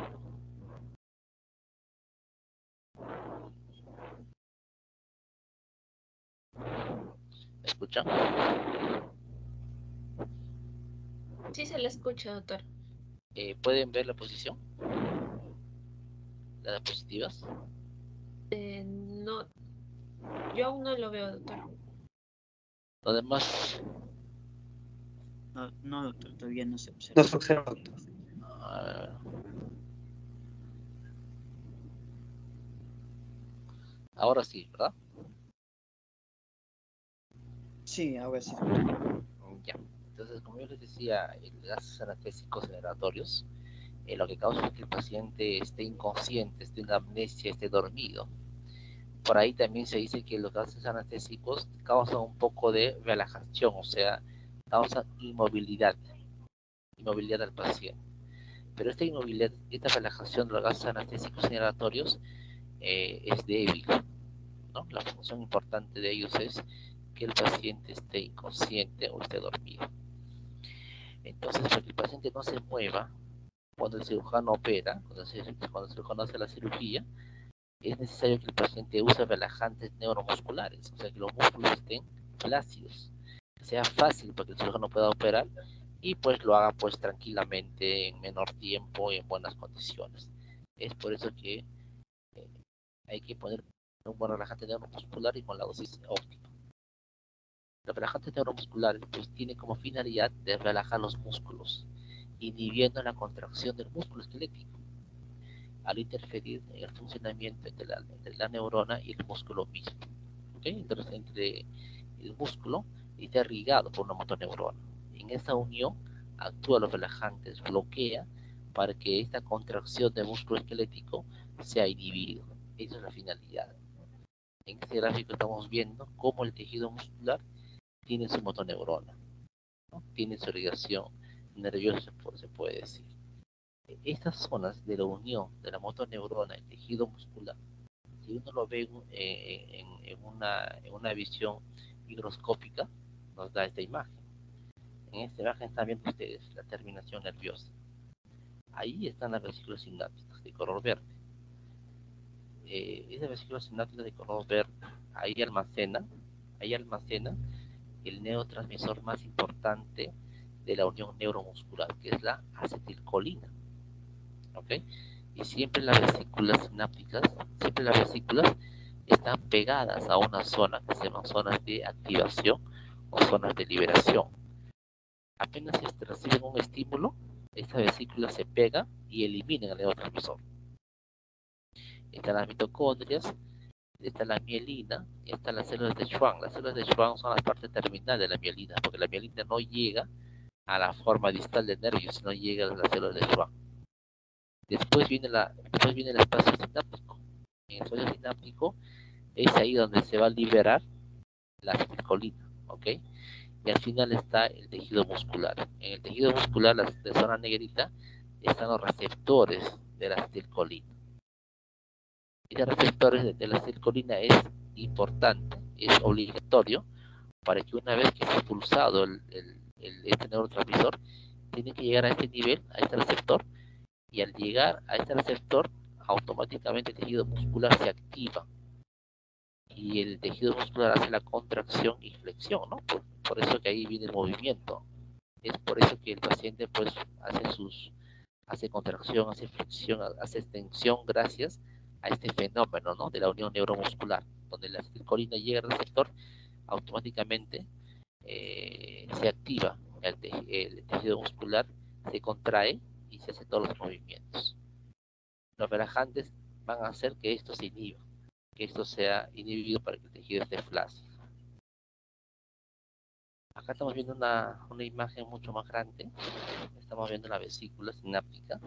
¿Me escuchan? Sí, se le escucha, doctor. ¿Pueden ver la posición? ¿Las diapositivas? No, yo aún no lo veo, doctor. Lo demás. No, doctor, todavía no se observa. No se observa, doctor. Ahora sí, ¿verdad? Sí, ahora sí. Ya. Entonces, como yo les decía, el gases anestésicos generatorios, lo que causa es que el paciente esté inconsciente, esté en amnesia, esté dormido. Por ahí también se dice que los gases anestésicos causan un poco de relajación, o sea, causan inmovilidad al paciente. Pero esta inmovilidad, esta relajación de los gases anestésicos generatorios es débil, ¿no? La función importante de ellos es que el paciente esté inconsciente o esté dormido. Entonces, para que el paciente no se mueva, cuando el cirujano opera, cuando el cirujano hace la cirugía, es necesario que el paciente use relajantes neuromusculares, o sea, que los músculos estén flácidos, que sea fácil para que el cirujano pueda operar y pues lo haga pues tranquilamente, en menor tiempo y en buenas condiciones. Es por eso que hay que poner un buen relajante neuromuscular y con la dosis óptima. Los relajantes neuromusculares pues tienen como finalidad de relajar los músculos, inhibiendo la contracción del músculo esquelético, al interferir en el funcionamiento entre la neurona y el músculo mismo. ¿Okay? Entonces, entre el músculo está irrigado por una motoneurona. En esa unión actúan los relajantes, bloquea para que esta contracción del músculo esquelético sea inhibido. Esa es la finalidad. En este gráfico estamos viendo cómo el tejido muscular tiene su motoneurona, ¿no? Tiene su irrigación nerviosa, se puede decir. Estas zonas de la unión de la motoneurona y el tejido muscular, si uno lo ve en una visión microscópica, nos da esta imagen. En esta imagen están viendo ustedes la terminación nerviosa. Ahí están las vesículas sinápticas de color verde. Esas vesículas sinápticas de color verde, ahí almacena el neurotransmisor más importante de la unión neuromuscular, que es la acetilcolina. ¿Ok? Y siempre las vesículas están pegadas a una zona que se llaman zonas de activación o zonas de liberación. Apenas reciben un estímulo, esta vesícula se pega y elimina el neurotransmisor. Están las mitocondrias, está la mielina y están las células de Schwann. Las células de Schwann son la parte terminal de la mielina, porque la mielina no llega a la forma distal del nervio, sino llega a las células de Schwann. Después viene el espacio sináptico. En el espacio sináptico es ahí donde se va a liberar la acetilcolina, ¿ok? Y al final está el tejido muscular. En el tejido muscular, la zona negrita, están los receptores de la acetilcolina. Y los receptores de la acetilcolina es importante, es obligatorio, para que una vez que esté expulsado este neurotransmisor, tiene que llegar a este nivel, a este receptor, y al llegar a este receptor, automáticamente el tejido muscular se activa y el tejido muscular hace la contracción y flexión, ¿no? Por eso que ahí viene el movimiento. Es por eso que el paciente pues hace contracción, hace flexión, hace extensión gracias a este fenómeno, ¿no? De la unión neuromuscular, donde la acetilcolina llega al receptor, automáticamente se activa el tejido muscular, se contrae y se hace todos los movimientos. Los relajantes van a hacer que esto se inhiba, que esto sea inhibido para que el tejido esté flácido. Acá estamos viendo una imagen mucho más grande. Estamos viendo la vesícula sináptica.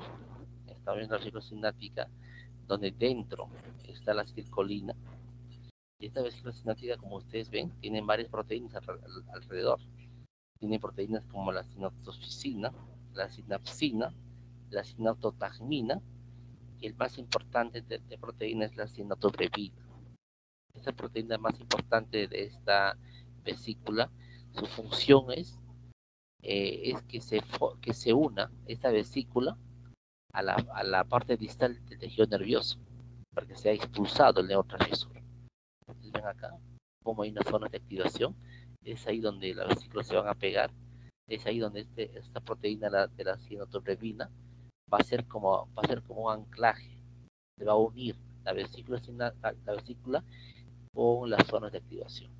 Donde dentro está la acetilcolina. Y esta vesícula sináptica, como ustedes ven, tiene varias proteínas alrededor. Tiene proteínas como la sinaptofisina, la sinapsina, la sinaptotagmina, y el más importante de proteína es la sinaptobrevina. Esta proteína más importante de esta vesícula, su función es que se una esta vesícula a la parte distal del tejido nervioso para que sea expulsado el neurotransmisor. Entonces ven acá como hay una zona de activación, es ahí donde las vesículas se van a pegar, es ahí donde esta proteína de la cianotobrevina va a ser como un anclaje, se va a unir la vesícula, la vesícula con las zonas de activación.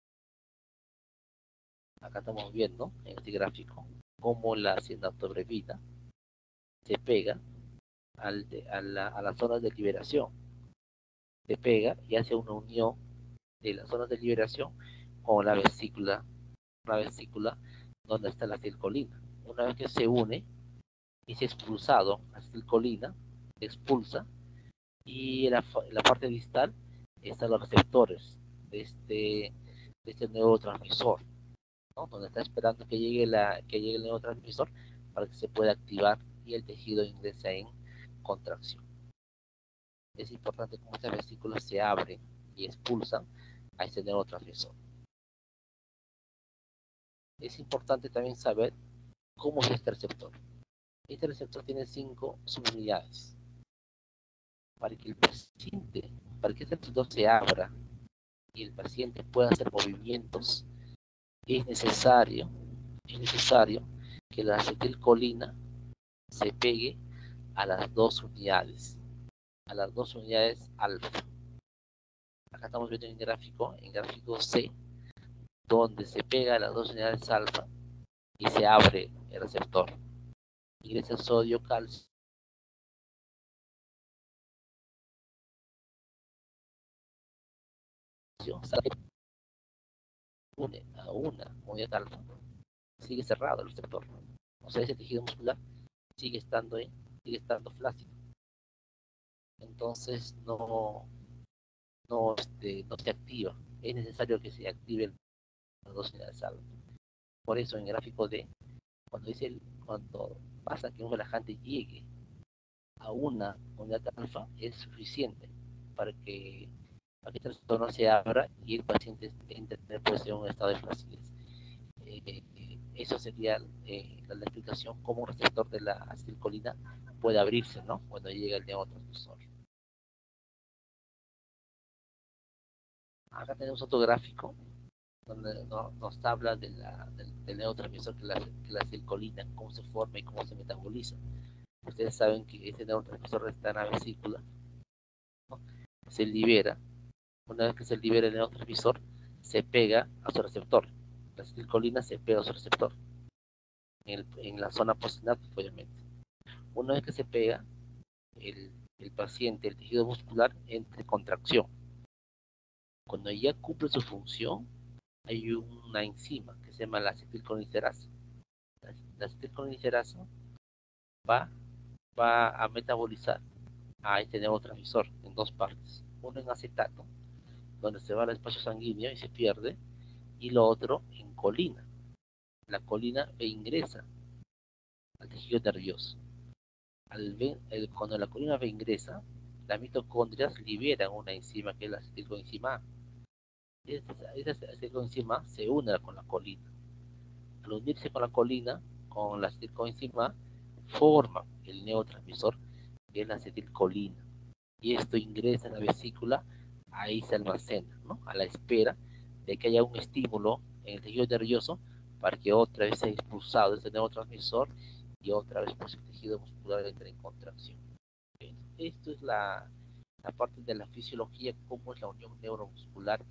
Acá estamos viendo en este gráfico cómo la cianotobrevina se pega a las zonas de liberación, se pega y hace una unión de las zonas de liberación con la vesícula donde está la acetilcolina. Una vez que se une y se ha expulsado la acetilcolina, se expulsa y en la parte distal están los receptores de este neurotransmisor, ¿no? Donde está esperando que llegue el neurotransmisor para que se pueda activar y el tejido ingrese en contracción. Es importante cómo estas vesículas se abren y expulsan a este neurotransmisor. Es importante también saber cómo es este receptor. Este receptor tiene 5 subunidades. Para que este receptor se abra y el paciente pueda hacer movimientos, es necesario que la acetilcolina se pegue a las 2 unidades, alfa. Acá estamos viendo en gráfico C, donde se pega a las 2 unidades alfa y se abre el receptor. Ingresa el sodio, calcio, une a una unidad alfa, sigue cerrado el receptor. O sea, ese tejido muscular sigue estando flácido. Entonces no se activa. Es necesario que se activen las 2 unidades alfa. Por eso en el gráfico D, cuando pasa que un relajante llegue a una unidad alfa, es suficiente para que el receptor no se abra y el paciente entre en un estado de flacidez. Eso sería la explicación cómo un receptor de la acetilcolina puede abrirse, ¿no? Cuando llega el neurotransmisor. Acá tenemos otro gráfico donde nos habla del neurotransmisor que la acetilcolina, cómo se forma y cómo se metaboliza. Ustedes saben que ese neurotransmisor está en la vesícula, ¿no? Se libera. Una vez que se libera el neurotransmisor, se pega a su receptor. La acetilcolina se pega a su receptor en la zona postsináptica, obviamente. Una vez que se pega, el paciente, el tejido muscular, entra en contracción. Cuando ya cumple su función, hay una enzima que se llama la acetilcolinesterasa. La acetilcolinesterasa va a metabolizar a este neurotransmisor en 2 partes. Uno en acetato, donde se va al espacio sanguíneo y se pierde, y lo otro en colina. La colina ingresa al tejido nervioso. Cuando la colina B ingresa, las mitocondrias liberan una enzima que es la acetilcoenzima A. Esa acetilcoenzima se une con la colina. Al unirse con la colina, con la acetilcoenzima A, forma el neurotransmisor que es la acetilcolina. Y esto ingresa en la vesícula, ahí se almacena, ¿no? A la espera de que haya un estímulo en el tejido nervioso para que otra vez sea expulsado ese neurotransmisor y otra vez pues, el tejido muscular entre en contracción. Esto es la parte de la fisiología, cómo es la unión neuromuscular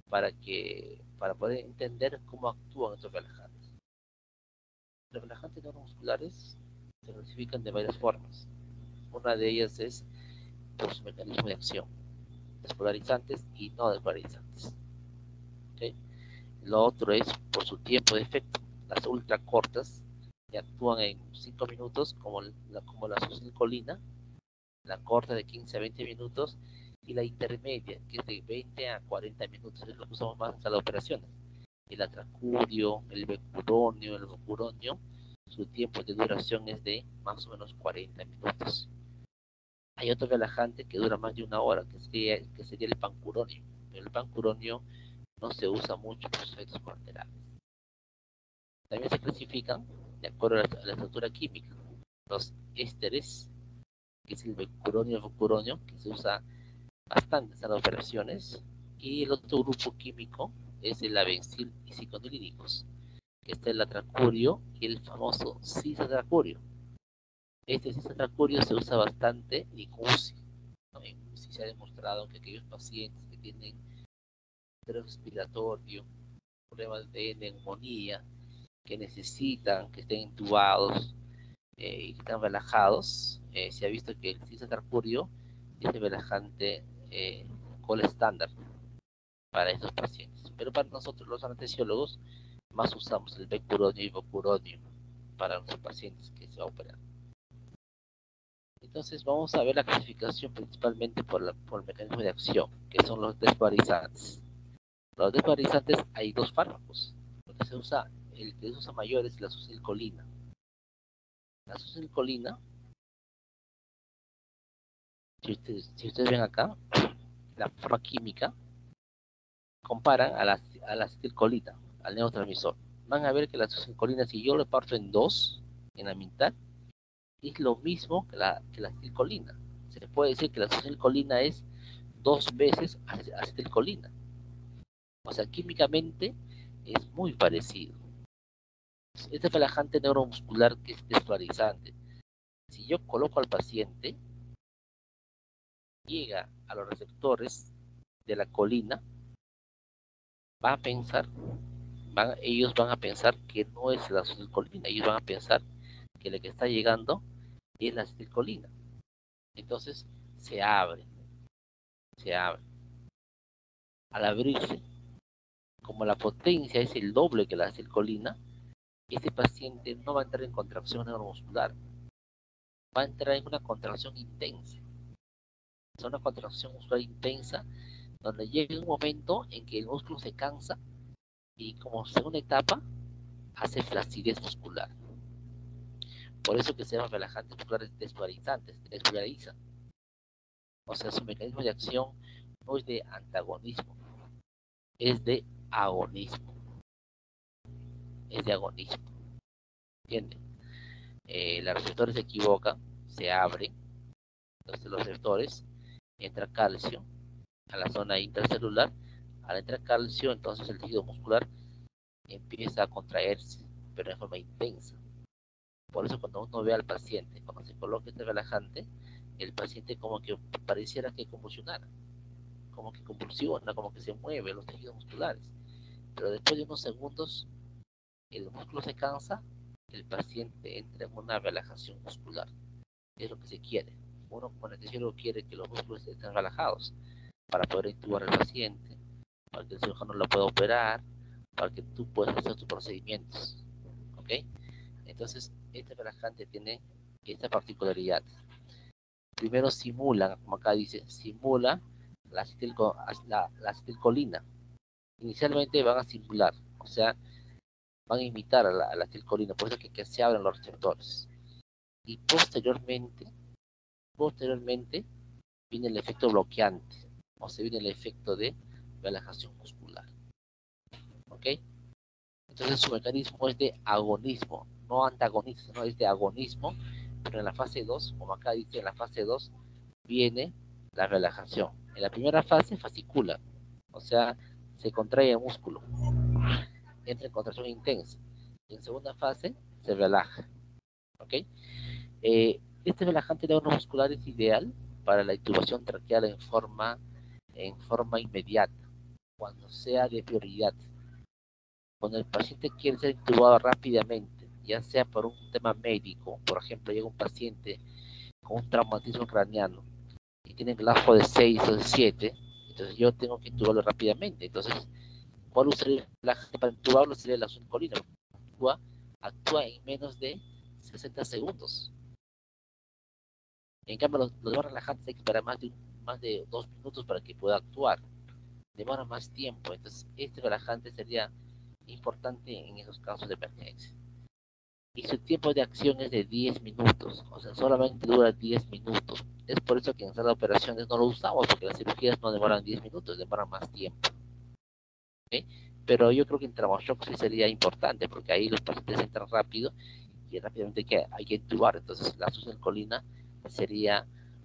para poder entender cómo actúan estos relajantes. Los relajantes neuromusculares se clasifican de varias formas. Una de ellas es por su mecanismo de acción, despolarizantes y no despolarizantes. ¿Okay? Lo otro es por su tiempo de efecto. Las ultracortas que actúan en 5 minutos, como la acetilcolina, la corta de 15 a 20 minutos, y la intermedia, que es de 20 a 40 minutos, es lo que usamos más en las operaciones. El atracudio, el becuronio, el bocuronio, su tiempo de duración es de más o menos 40 minutos. Hay otro relajante que dura más de 1 hora, que sería el pancuronio. Pero el pancuronio no se usa mucho por sus efectos colaterales. También se clasifican de acuerdo a la estructura química. Los ésteres que es el becuronio y el fucuronio, que se usa bastante en las operaciones, y el otro grupo químico es el abencil y psiconilínicos, que está el atracurio y el famoso cisatracurio. Este cisatracurio se usa bastante en UCI, ¿no? En UCI se ha demostrado que aquellos pacientes que tienen estrés respiratorio, problemas de neumonía, que necesitan que estén intubados y que están relajados, se ha visto que el cisatracurio es el relajante gol estándar para estos pacientes. Pero para nosotros los anestesiólogos más usamos el becuronio y bocuronio para nuestros pacientes que se va a operar. Entonces vamos a ver la clasificación principalmente por el mecanismo de acción, que son los desvarizantes. Los desvarizantes hay dos fármacos. El que se usa mayor es la succinilcolina. La succinilcolina, si ustedes ven acá, la forma química, comparan a la acetilcolina, al neurotransmisor. Van a ver que la succinilcolina, si yo lo parto en dos, en la mitad, es lo mismo que la acetilcolina. Se le puede decir que la succinilcolina es 2 veces acetilcolina. O sea, químicamente es muy parecido. Este relajante neuromuscular que es desvalorizante. Si yo coloco al paciente, llega a los receptores de la colina, ellos van a pensar que no es la acetilcolina, ellos van a pensar que lo que está llegando es la acetilcolina. Entonces se abre. Al abrirse, como la potencia es el doble que la acetilcolina, este paciente no va a entrar en contracción neuromuscular, va a entrar en una contracción intensa. Es una contracción muscular intensa donde llega un momento en que el músculo se cansa y como segunda etapa hace flacidez muscular. Por eso que se llaman relajantes musculares desvalorizantes, desvalorizan. O sea, su mecanismo de acción no es de antagonismo, es de agonismo. ¿Entienden? Los receptores se equivocan, se abren, entonces los receptores entra calcio a la zona intracelular. Al entrar calcio, entonces el tejido muscular empieza a contraerse, pero de forma intensa. Por eso cuando uno ve al paciente, cuando se coloca este relajante, el paciente como que pareciera que convulsionara, como que convulsiona, como que se mueve los tejidos musculares. Pero después de unos segundos, el músculo se cansa, el paciente entra en una relajación muscular. Es lo que se quiere. Uno como anestesiólogo quiere que los músculos estén relajados para poder intubar al paciente, para que el cirujano lo pueda operar, para que tú puedas hacer tus procedimientos. ¿Ok? Entonces, este relajante tiene esta particularidad. Primero simula, como acá dice, simula la acetilcolina. Inicialmente van a simular, o sea, van a imitar a la acetilcolina, por eso que se abren los receptores. Y posteriormente viene el efecto bloqueante, o sea, viene el efecto de relajación muscular. ¿Ok? Entonces su mecanismo es de agonismo, no antagonismo, no es de agonismo, pero en la fase 2, como acá dice, en la fase 2 viene la relajación. En la primera fase fascicula, o sea, se contrae el músculo, entra en contracción intensa. Y en segunda fase se relaja. ¿Ok? Este relajante neuromuscular es ideal para la intubación traqueal en forma inmediata, cuando sea de prioridad. Cuando el paciente quiere ser intubado rápidamente, ya sea por un tema médico, por ejemplo, llega un paciente con un traumatismo craneano y tiene el AFO de 6 o de 7, entonces yo tengo que intubarlo rápidamente. Entonces, ¿cuál usaría la gente para intubarlo? Sería la succinilcolina. Actúa en menos de 60 segundos. En cambio, los demás relajantes hay que esperar más de 2 minutos para que pueda actuar. Demora más tiempo. Entonces, este relajante sería importante en esos casos de emergencia. Y su tiempo de acción es de 10 minutos. O sea, solamente dura 10 minutos. Es por eso que en sala de operaciones no lo usamos, porque las cirugías no demoran 10 minutos, demoran más tiempo. ¿Okay? Pero yo creo que en traumoshock sí sería importante, porque ahí los pacientes entran rápido y rápidamente hay que intubar. Entonces, la succinilcolina sería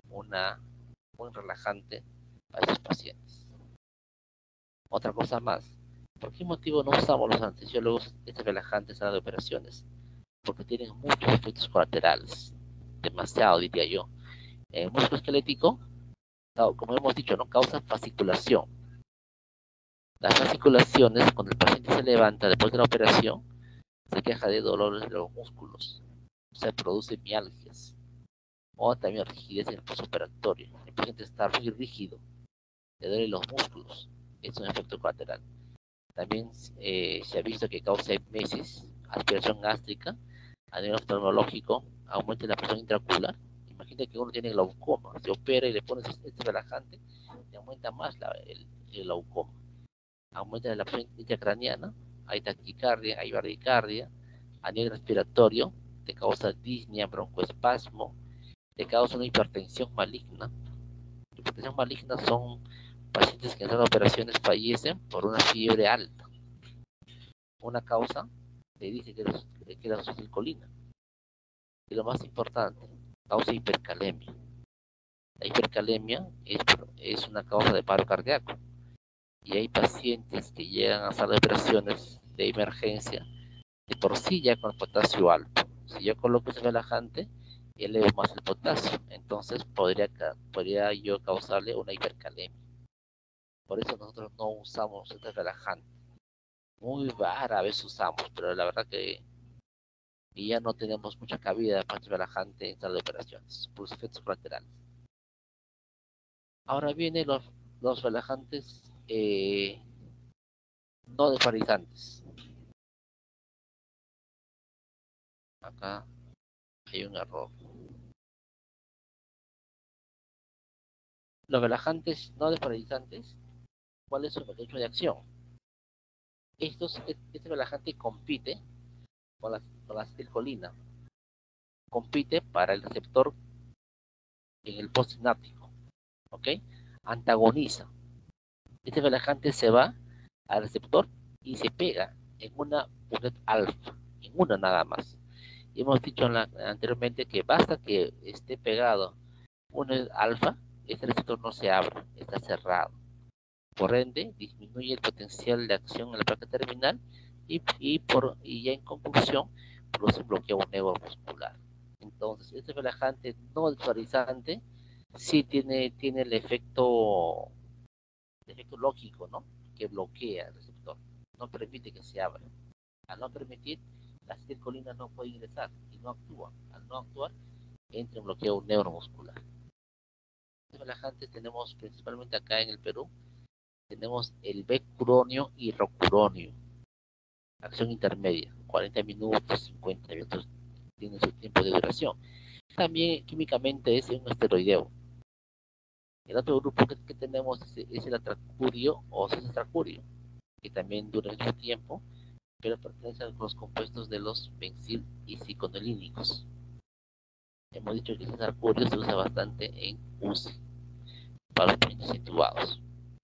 un relajante a esos pacientes. Otra cosa más, ¿por qué motivo no usamos los anestesiólogos estos relajantes a las operaciones? Porque tienen muchos efectos colaterales, demasiado diría yo. El músculo esquelético, como hemos dicho, no causa fasciculación. Las fasciculaciones, cuando el paciente se levanta después de la operación, se queja de dolores de los músculos, se produce mialgias, o también rigidez en el postoperatorio. El paciente está muy rígido, le duelen los músculos, es un efecto colateral. También se ha visto que causa emesis, aspiración gástrica, a nivel oftalmológico, aumenta la presión intraocular. Imagina que uno tiene glaucoma, se opera y le pones este relajante, y aumenta más el glaucoma. Aumenta la presión intracraniana, hay taquicardia, hay bradicardia, a nivel respiratorio, te causa disnea, broncoespasmo, te causa una hipertensión maligna. La hipertensión maligna son pacientes que en las operaciones fallecen por una fiebre alta. Una causa se dice que es la acetilcolina. Y lo más importante, causa hipercalemia. La hipercalemia es una causa de paro cardíaco. Y hay pacientes que llegan a sala de operaciones de emergencia de por sí ya con potasio alto. Si yo coloco ese relajante, elevo más el potasio. Entonces podría yo causarle una hipercalemia. Por eso nosotros no usamos este relajante. Muy rara vez usamos, pero la verdad que ya no tenemos mucha cabida para el relajante en sala de operaciones, por sus efectos colaterales. Ahora vienen los relajantes no desvarizantes. Acá hay un error. Los relajantes no desvarizantes, ¿cuál es su mecanismo de acción? Este relajante compite con la acetilcolina, compite para el receptor en el postsináptico, ¿ok? Antagoniza. Este relajante se va al receptor y se pega en una unidad alfa, en una nada más. Y hemos dicho anteriormente que basta que esté pegado una unidad alfa, este receptor no se abre, está cerrado. Por ende, disminuye el potencial de acción en la placa terminal y ya en conclusión, produce un bloqueo neuromuscular. Entonces, este relajante no desvarizante sí tiene el efecto lógico, ¿no? Que bloquea el receptor, no permite que se abra. Al no permitir, la acetilcolina no puede ingresar y no actúa. Al no actuar, entra en bloqueo neuromuscular. Estos relajantes tenemos principalmente acá en el Perú, tenemos el becuronio y rocuronio. Acción intermedia, 40 minutos, 50 minutos, tiene su tiempo de duración. También químicamente es un esteroideo. El otro grupo que tenemos es el atracurio o cisatracurio, que también dura mucho tiempo, pero pertenece a los compuestos de los benzil y psiconolínicos. Hemos dicho que el cisatracurio se usa bastante en UCI, para los pacientes intubados.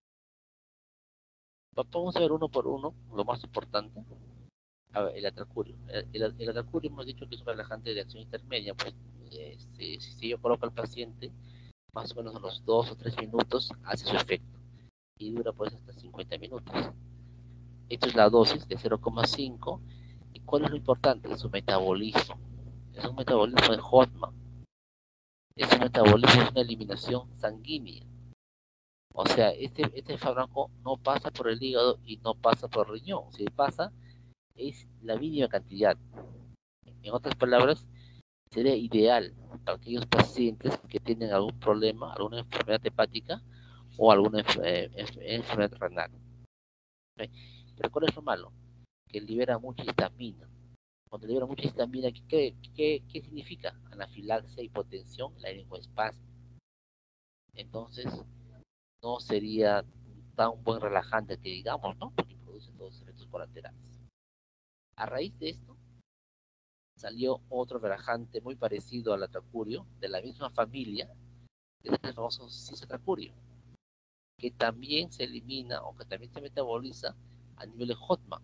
Vamos a ver uno por uno, lo más importante. A ver, el atracurio. El atracurio hemos dicho que es un relajante de acción intermedia, pues si yo coloco al paciente, más o menos a los 2 o 3 minutos hace su efecto y dura pues hasta 50 minutos. Esto es la dosis de 0,5. ¿Y cuál es lo importante? Su metabolismo. Es un metabolismo de Hoffman. Ese metabolismo es una eliminación sanguínea. O sea, este fármaco no pasa por el hígado y no pasa por el riñón. Si pasa, es la mínima cantidad. En otras palabras, sería ideal para aquellos pacientes que tienen algún problema, alguna enfermedad hepática o alguna enfermedad renal. ¿Okay? Pero ¿cuál es lo malo? Que libera mucha histamina. Cuando libera mucha histamina, ¿qué significa? Anafilaxia, hipotensión, la lenguaespasmo. Entonces, no sería tan buen relajante que digamos, ¿no? Porque produce todos los efectos colaterales. A raíz de esto, salió otro relajante muy parecido al atracurio, de la misma familia, que es el famoso cisatracurio, que también se elimina o que también se metaboliza a nivel de Hoffman.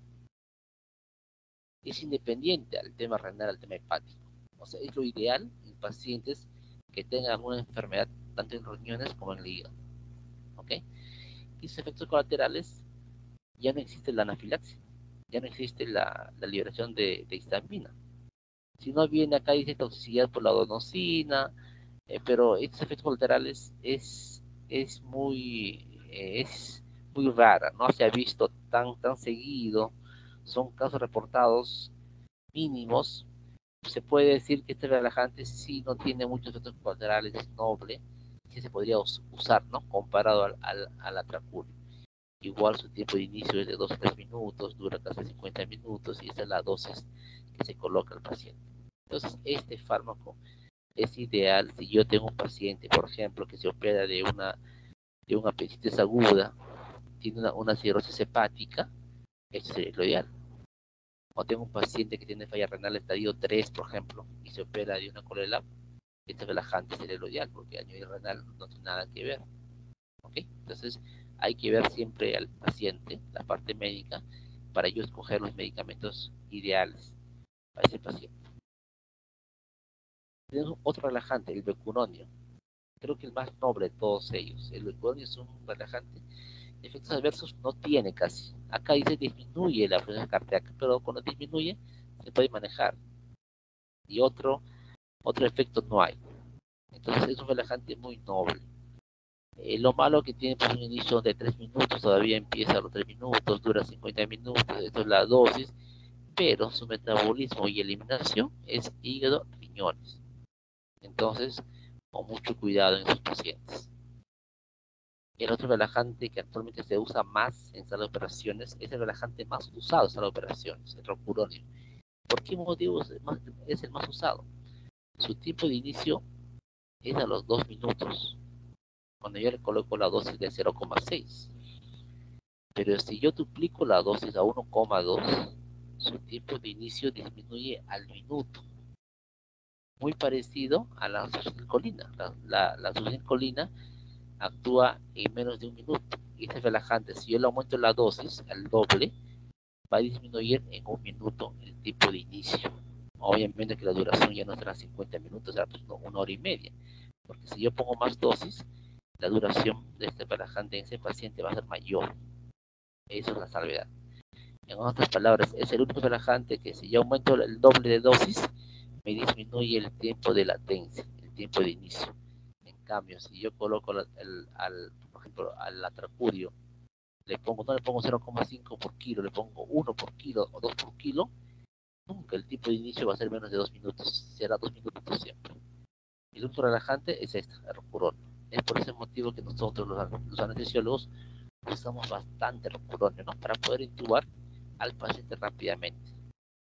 Es independiente al tema renal, al tema hepático. O sea, es lo ideal en pacientes que tengan alguna enfermedad tanto en riñones como en el hígado. ¿Ok? Y sus efectos colaterales, ya no existe la anafilaxia, ya no existe la liberación de histamina. Si no viene acá dice toxicidad por la adenosina, pero estos efectos colaterales es muy rara, no se ha visto tan seguido, son casos reportados mínimos. Se puede decir que este relajante sí no tiene muchos efectos colaterales, es noble, sí se podría usar, ¿no? Comparado al atracurio. Igual su tiempo de inicio es de 2 a 3 minutos, dura casi 50 minutos y esa es la dosis que se coloca al paciente. Entonces, este fármaco es ideal si yo tengo un paciente, por ejemplo, que se opera de una apendicitis aguda, tiene una cirrosis hepática, eso sería lo ideal. O tengo un paciente que tiene falla renal estadio 3, por ejemplo, y se opera de una colela, este relajante sería lo ideal, porque a nivel renal no tiene nada que ver. ¿Ok? Entonces, hay que ver siempre al paciente, la parte médica, para yo escoger los medicamentos ideales para ese paciente. Tenemos otro relajante, el becuronio. Creo que el más noble de todos ellos. El becuronio es un relajante. Efectos adversos no tiene casi. Acá dice disminuye la frecuencia cardíaca, pero cuando disminuye se puede manejar. Y otro efecto no hay. Entonces es un relajante muy noble. Lo malo que tiene pues, un inicio de 3 minutos, todavía empieza a los 3 minutos, dura 50 minutos, esto es la dosis, pero su metabolismo y eliminación es hígado, riñones. Entonces, con mucho cuidado en esos pacientes. El otro relajante que actualmente se usa más en sala de operaciones es el relajante más usado en sala de operaciones, el rocuronio. ¿Por qué motivo es el más usado? Su tiempo de inicio es a los 2 minutos, cuando yo le coloco la dosis de 0,6. Pero si yo duplico la dosis a 1,2, su tiempo de inicio disminuye al minuto. Muy parecido a la succinilcolina. La succinilcolina actúa en menos de un minuto. Y este relajante, si yo le aumento la dosis al doble, va a disminuir en un minuto el tiempo de inicio. Obviamente que la duración ya no será 50 minutos, será pues 1 hora y media. Porque si yo pongo más dosis, la duración de este relajante en ese paciente va a ser mayor. Eso es la salvedad. En otras palabras, es el único relajante que si yo aumento el doble de dosis, me disminuye el tiempo de latencia, el tiempo de inicio. En cambio, si yo coloco por ejemplo, al atracurio, no le pongo 0,5 por kilo, le pongo 1 por kilo o 2 por kilo, nunca el tiempo de inicio va a ser menos de 2 minutos, será 2 minutos siempre. El único relajante es este, el rocuronio. Es por ese motivo que nosotros, los anestesiólogos, usamos bastante rocuronio, ¿no? Para poder intubar al paciente rápidamente.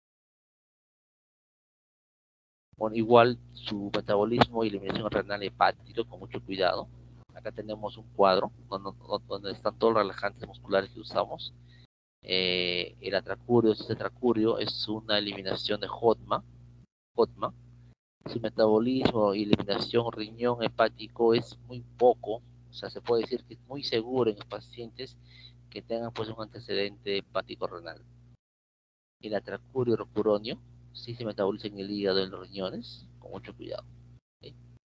Bueno, igual su metabolismo y eliminación renal hepático con mucho cuidado. Acá tenemos un cuadro donde están todos los relajantes musculares que usamos. El atracurio, este atracurio es una eliminación de HODMA. Su metabolismo y eliminación riñón hepático es muy poco. O sea, se puede decir que es muy seguro en los pacientes que tengan pues un antecedente hepático renal. El atracurio rocuronio sí se metaboliza en el hígado y en los riñones, con mucho cuidado. ¿Sí?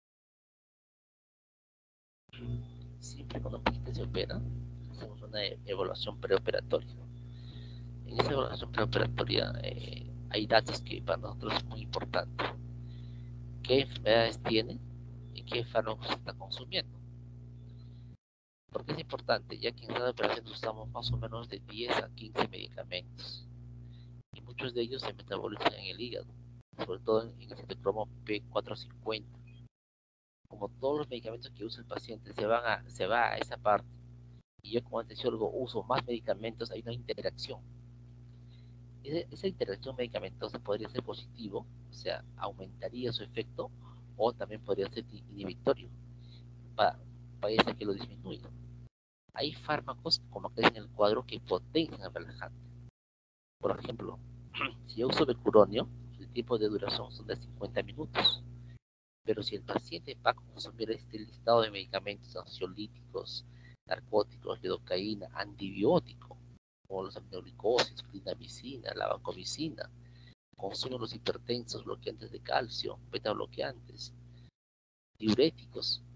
Siempre cuando un paciente se opera, hacemos una evaluación preoperatoria. En esa evaluación preoperatoria hay datos que para nosotros es muy importante. ¿Qué enfermedades tiene y qué fármacos está consumiendo? Porque es importante, ya que en cada operación usamos más o menos de 10 a 15 medicamentos. Y muchos de ellos se metabolizan en el hígado, sobre todo en el citocromo P450. Como todos los medicamentos que usa el paciente se va a esa parte, y yo como anestesiólogo uso más medicamentos, hay una interacción. Esa interacción medicamentosa podría ser positivo, o sea, aumentaría su efecto, o también podría ser inhibitorio, parece que lo disminuye. Hay fármacos, como que en el cuadro, que potencian el relajante. Por ejemplo, si yo uso becuronio, el tiempo de duración son de 50 minutos. Pero si el paciente va a consumir este listado de medicamentos ansiolíticos, narcóticos, lidocaína, antibiótico, como los aminoglucosis, clindamicina, la vancomicina, consume los hipertensos, bloqueantes de calcio, beta bloqueantes, diuréticos,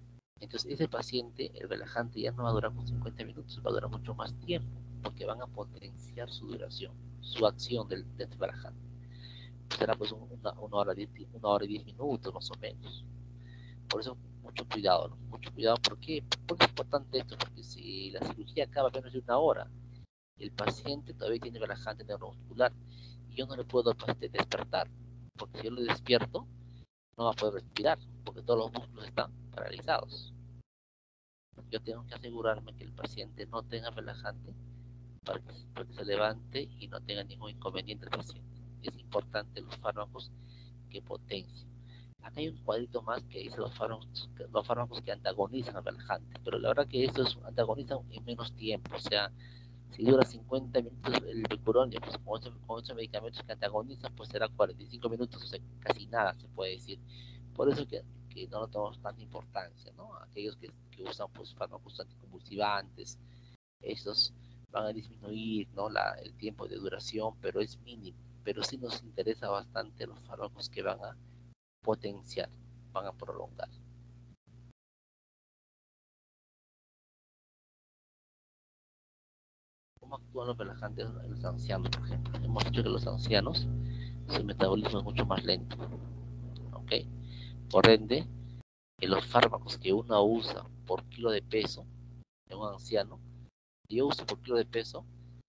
Entonces, ese paciente, el relajante ya no va a durar con 50 minutos, va a durar mucho más tiempo, porque van a potenciar su duración, su acción del relajante. Será pues una hora, una hora y 10 minutos más o menos. Por eso, mucho cuidado, ¿no? Mucho cuidado. ¿Por qué? Porque es importante esto, porque si la cirugía acaba menos de una hora, y el paciente todavía tiene relajante neuromuscular, y yo no le puedo despertar, porque si yo lo despierto, no va a poder respirar, porque todos los músculos están paralizados. Yo tengo que asegurarme que el paciente no tenga relajante para que se levante y no tenga ningún inconveniente el paciente. Es importante los fármacos que potencien. Acá hay un cuadrito más que dice los fármacos que antagonizan al relajante, pero la verdad que estos antagonizan en menos tiempo, o sea, si dura 50 minutos el becuronio, pues con estos medicamentos que antagonizan, pues será 45 minutos, o sea, casi nada se puede decir. Por eso que no le tomamos tanta importancia, ¿no? Aquellos que usan pues fármacos anticonvulsivantes, estos van a disminuir, ¿no? El tiempo de duración, pero es mínimo. Pero sí nos interesa bastante los fármacos que van a potenciar, van a prolongar. ¿Cómo actúan los relajantes en los ancianos, por ejemplo? Hemos dicho que los ancianos, su metabolismo es mucho más lento, ¿ok? Por ende, los fármacos que uno usa por kilo de peso de un anciano, si yo uso por kilo de peso,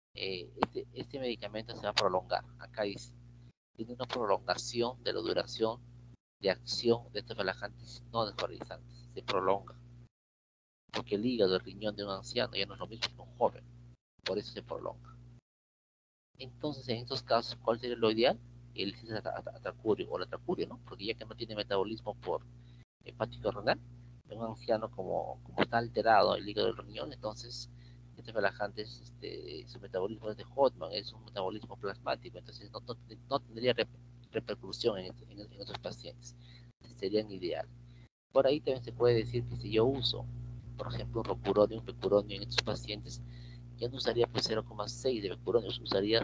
este medicamento se va a prolongar. Acá dice, tiene una prolongación de la duración de acción de estos relajantes no desvalorizantes, se prolonga, porque el hígado, el riñón de un anciano ya no es lo mismo que un joven, por eso se prolonga. Entonces, en estos casos, ¿cuál sería lo ideal? El cisatracurio o la tracurio, ¿no? Porque ya que no tiene metabolismo por hepático renal, en un anciano como está alterado el hígado del riñón, entonces estos relajantes, su metabolismo es de Hodgman, es un metabolismo plasmático, entonces no tendría repercusión en estos pacientes, serían ideal. Por ahí también se puede decir que si yo uso, por ejemplo, un becuronio en estos pacientes, ya no usaría pues 0,6 de becuronio, usaría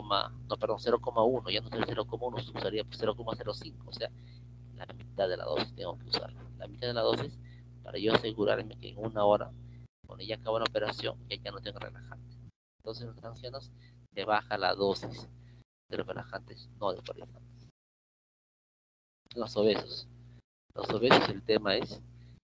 0,1, ya no usaría 0,1, usaría pues 0,05, o sea, la mitad de la dosis tengo que usar. La mitad de la dosis para yo asegurarme que en una hora, cuando ya acaba la operación, ya no tengo relajante. Entonces, en los ancianos se baja la dosis de los relajantes no desvalorizantes. Los obesos. Los obesos, el tema es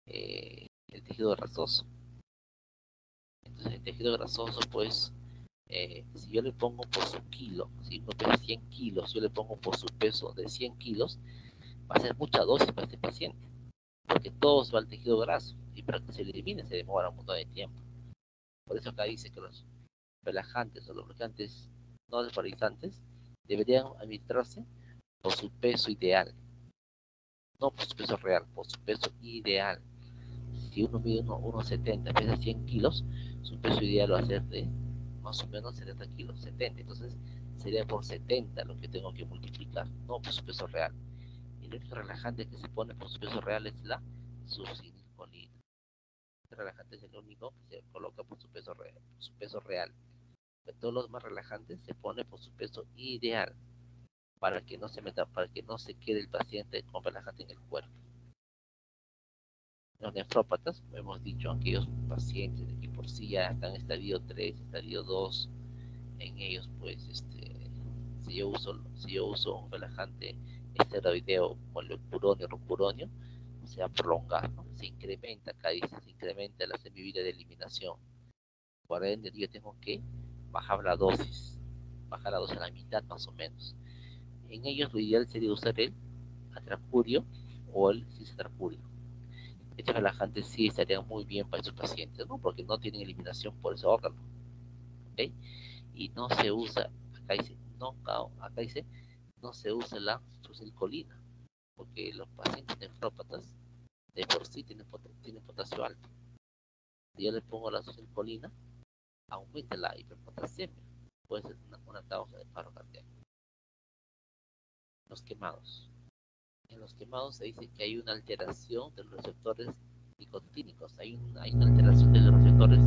el tejido grasoso. Entonces, el tejido grasoso, pues, si yo le pongo por su kilo, si uno pesa 100 kilos, yo le pongo por su peso de 100 kilos, va a ser mucha dosis para este paciente, porque todo se va al tejido graso, y para que se elimine se demora un montón de tiempo. Por eso acá dice que los relajantes o los bloqueantes no desvalorizantes deberían administrarse por su peso ideal, no por su peso real, por su peso ideal. Si uno mide 1,70, pesa 100 kilos, su peso ideal va a ser de más o menos 70 kilos, 70. Entonces sería por 70 lo que tengo que multiplicar, no por su peso real. Y el único relajante que se pone por su peso real es la succinilcolina. Este relajante es el único que se coloca por su peso real. Por su peso real. Pero todos los más relajantes se pone por su peso ideal para que no se quede el paciente con relajante en el cuerpo. Los nefrópatas, como hemos dicho, aquellos pacientes que por sí ya están en estadio 3, estadio 2, en ellos pues si yo uso un relajante esteroideo como el becuronio o rocuronio, se va a prolongar, ¿no? Se incrementa, acá dice, se incrementa la semivida de eliminación. Por ende, yo tengo que bajar la dosis a la mitad más o menos. En ellos lo ideal sería usar el atracurio o el cisatracurio. Estos relajantes sí estarían muy bien para estos pacientes, ¿no? Porque no tienen eliminación por ese órgano, ¿ok? Y no se usa, acá dice, no se usa la succinilcolina, porque los pacientes nefrópatas de por sí tienen potasio alto. Si yo le pongo la succinilcolina, aumenta la hiperpotasemia, puede ser una causa de paro cardíaco. Los quemados. En los quemados se dice que hay una alteración de los receptores nicotínicos, hay una alteración de los receptores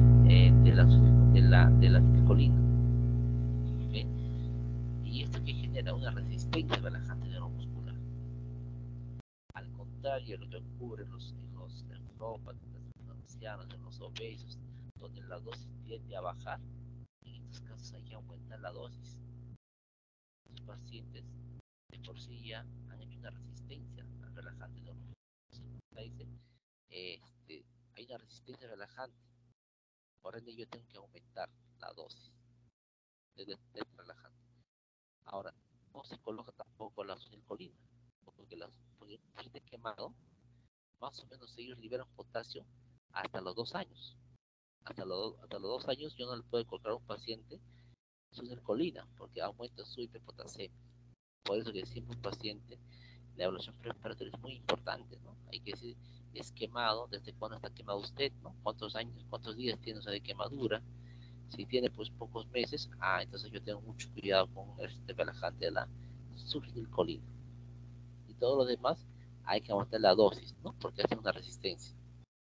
de la acetilcolina, ¿okay? Y esto que genera una resistencia relajante neuromuscular. Al contrario, lo que ocurre en los neurópatas, en los ancianos, en los obesos, donde la dosis tiende a bajar, en estos casos hay que aumentar la dosis. Los pacientes de por sí ya han hecho una resistencia al relajante. ¿No? Dice, hay una resistencia relajante, por ende yo tengo que aumentar la dosis de relajante. Ahora, no se coloca tampoco la acetilcolina, porque el paciente quemado, más o menos ellos liberan potasio hasta los 2 años. Hasta los 2 años yo no le puedo colocar a un paciente su acetilcolina, porque aumenta su hiperpotasemia. Por eso que siempre un paciente, la evaluación preparatoria es muy importante, ¿no? Hay que decir, es quemado, desde cuándo está quemado usted, ¿no? ¿Cuántos años, cuántos días tiene usted de quemadura? Si tiene pues pocos meses, entonces yo tengo mucho cuidado con este relajante de la succinilcolina. Y todo lo demás hay que aumentar la dosis, ¿no? Porque hace una resistencia.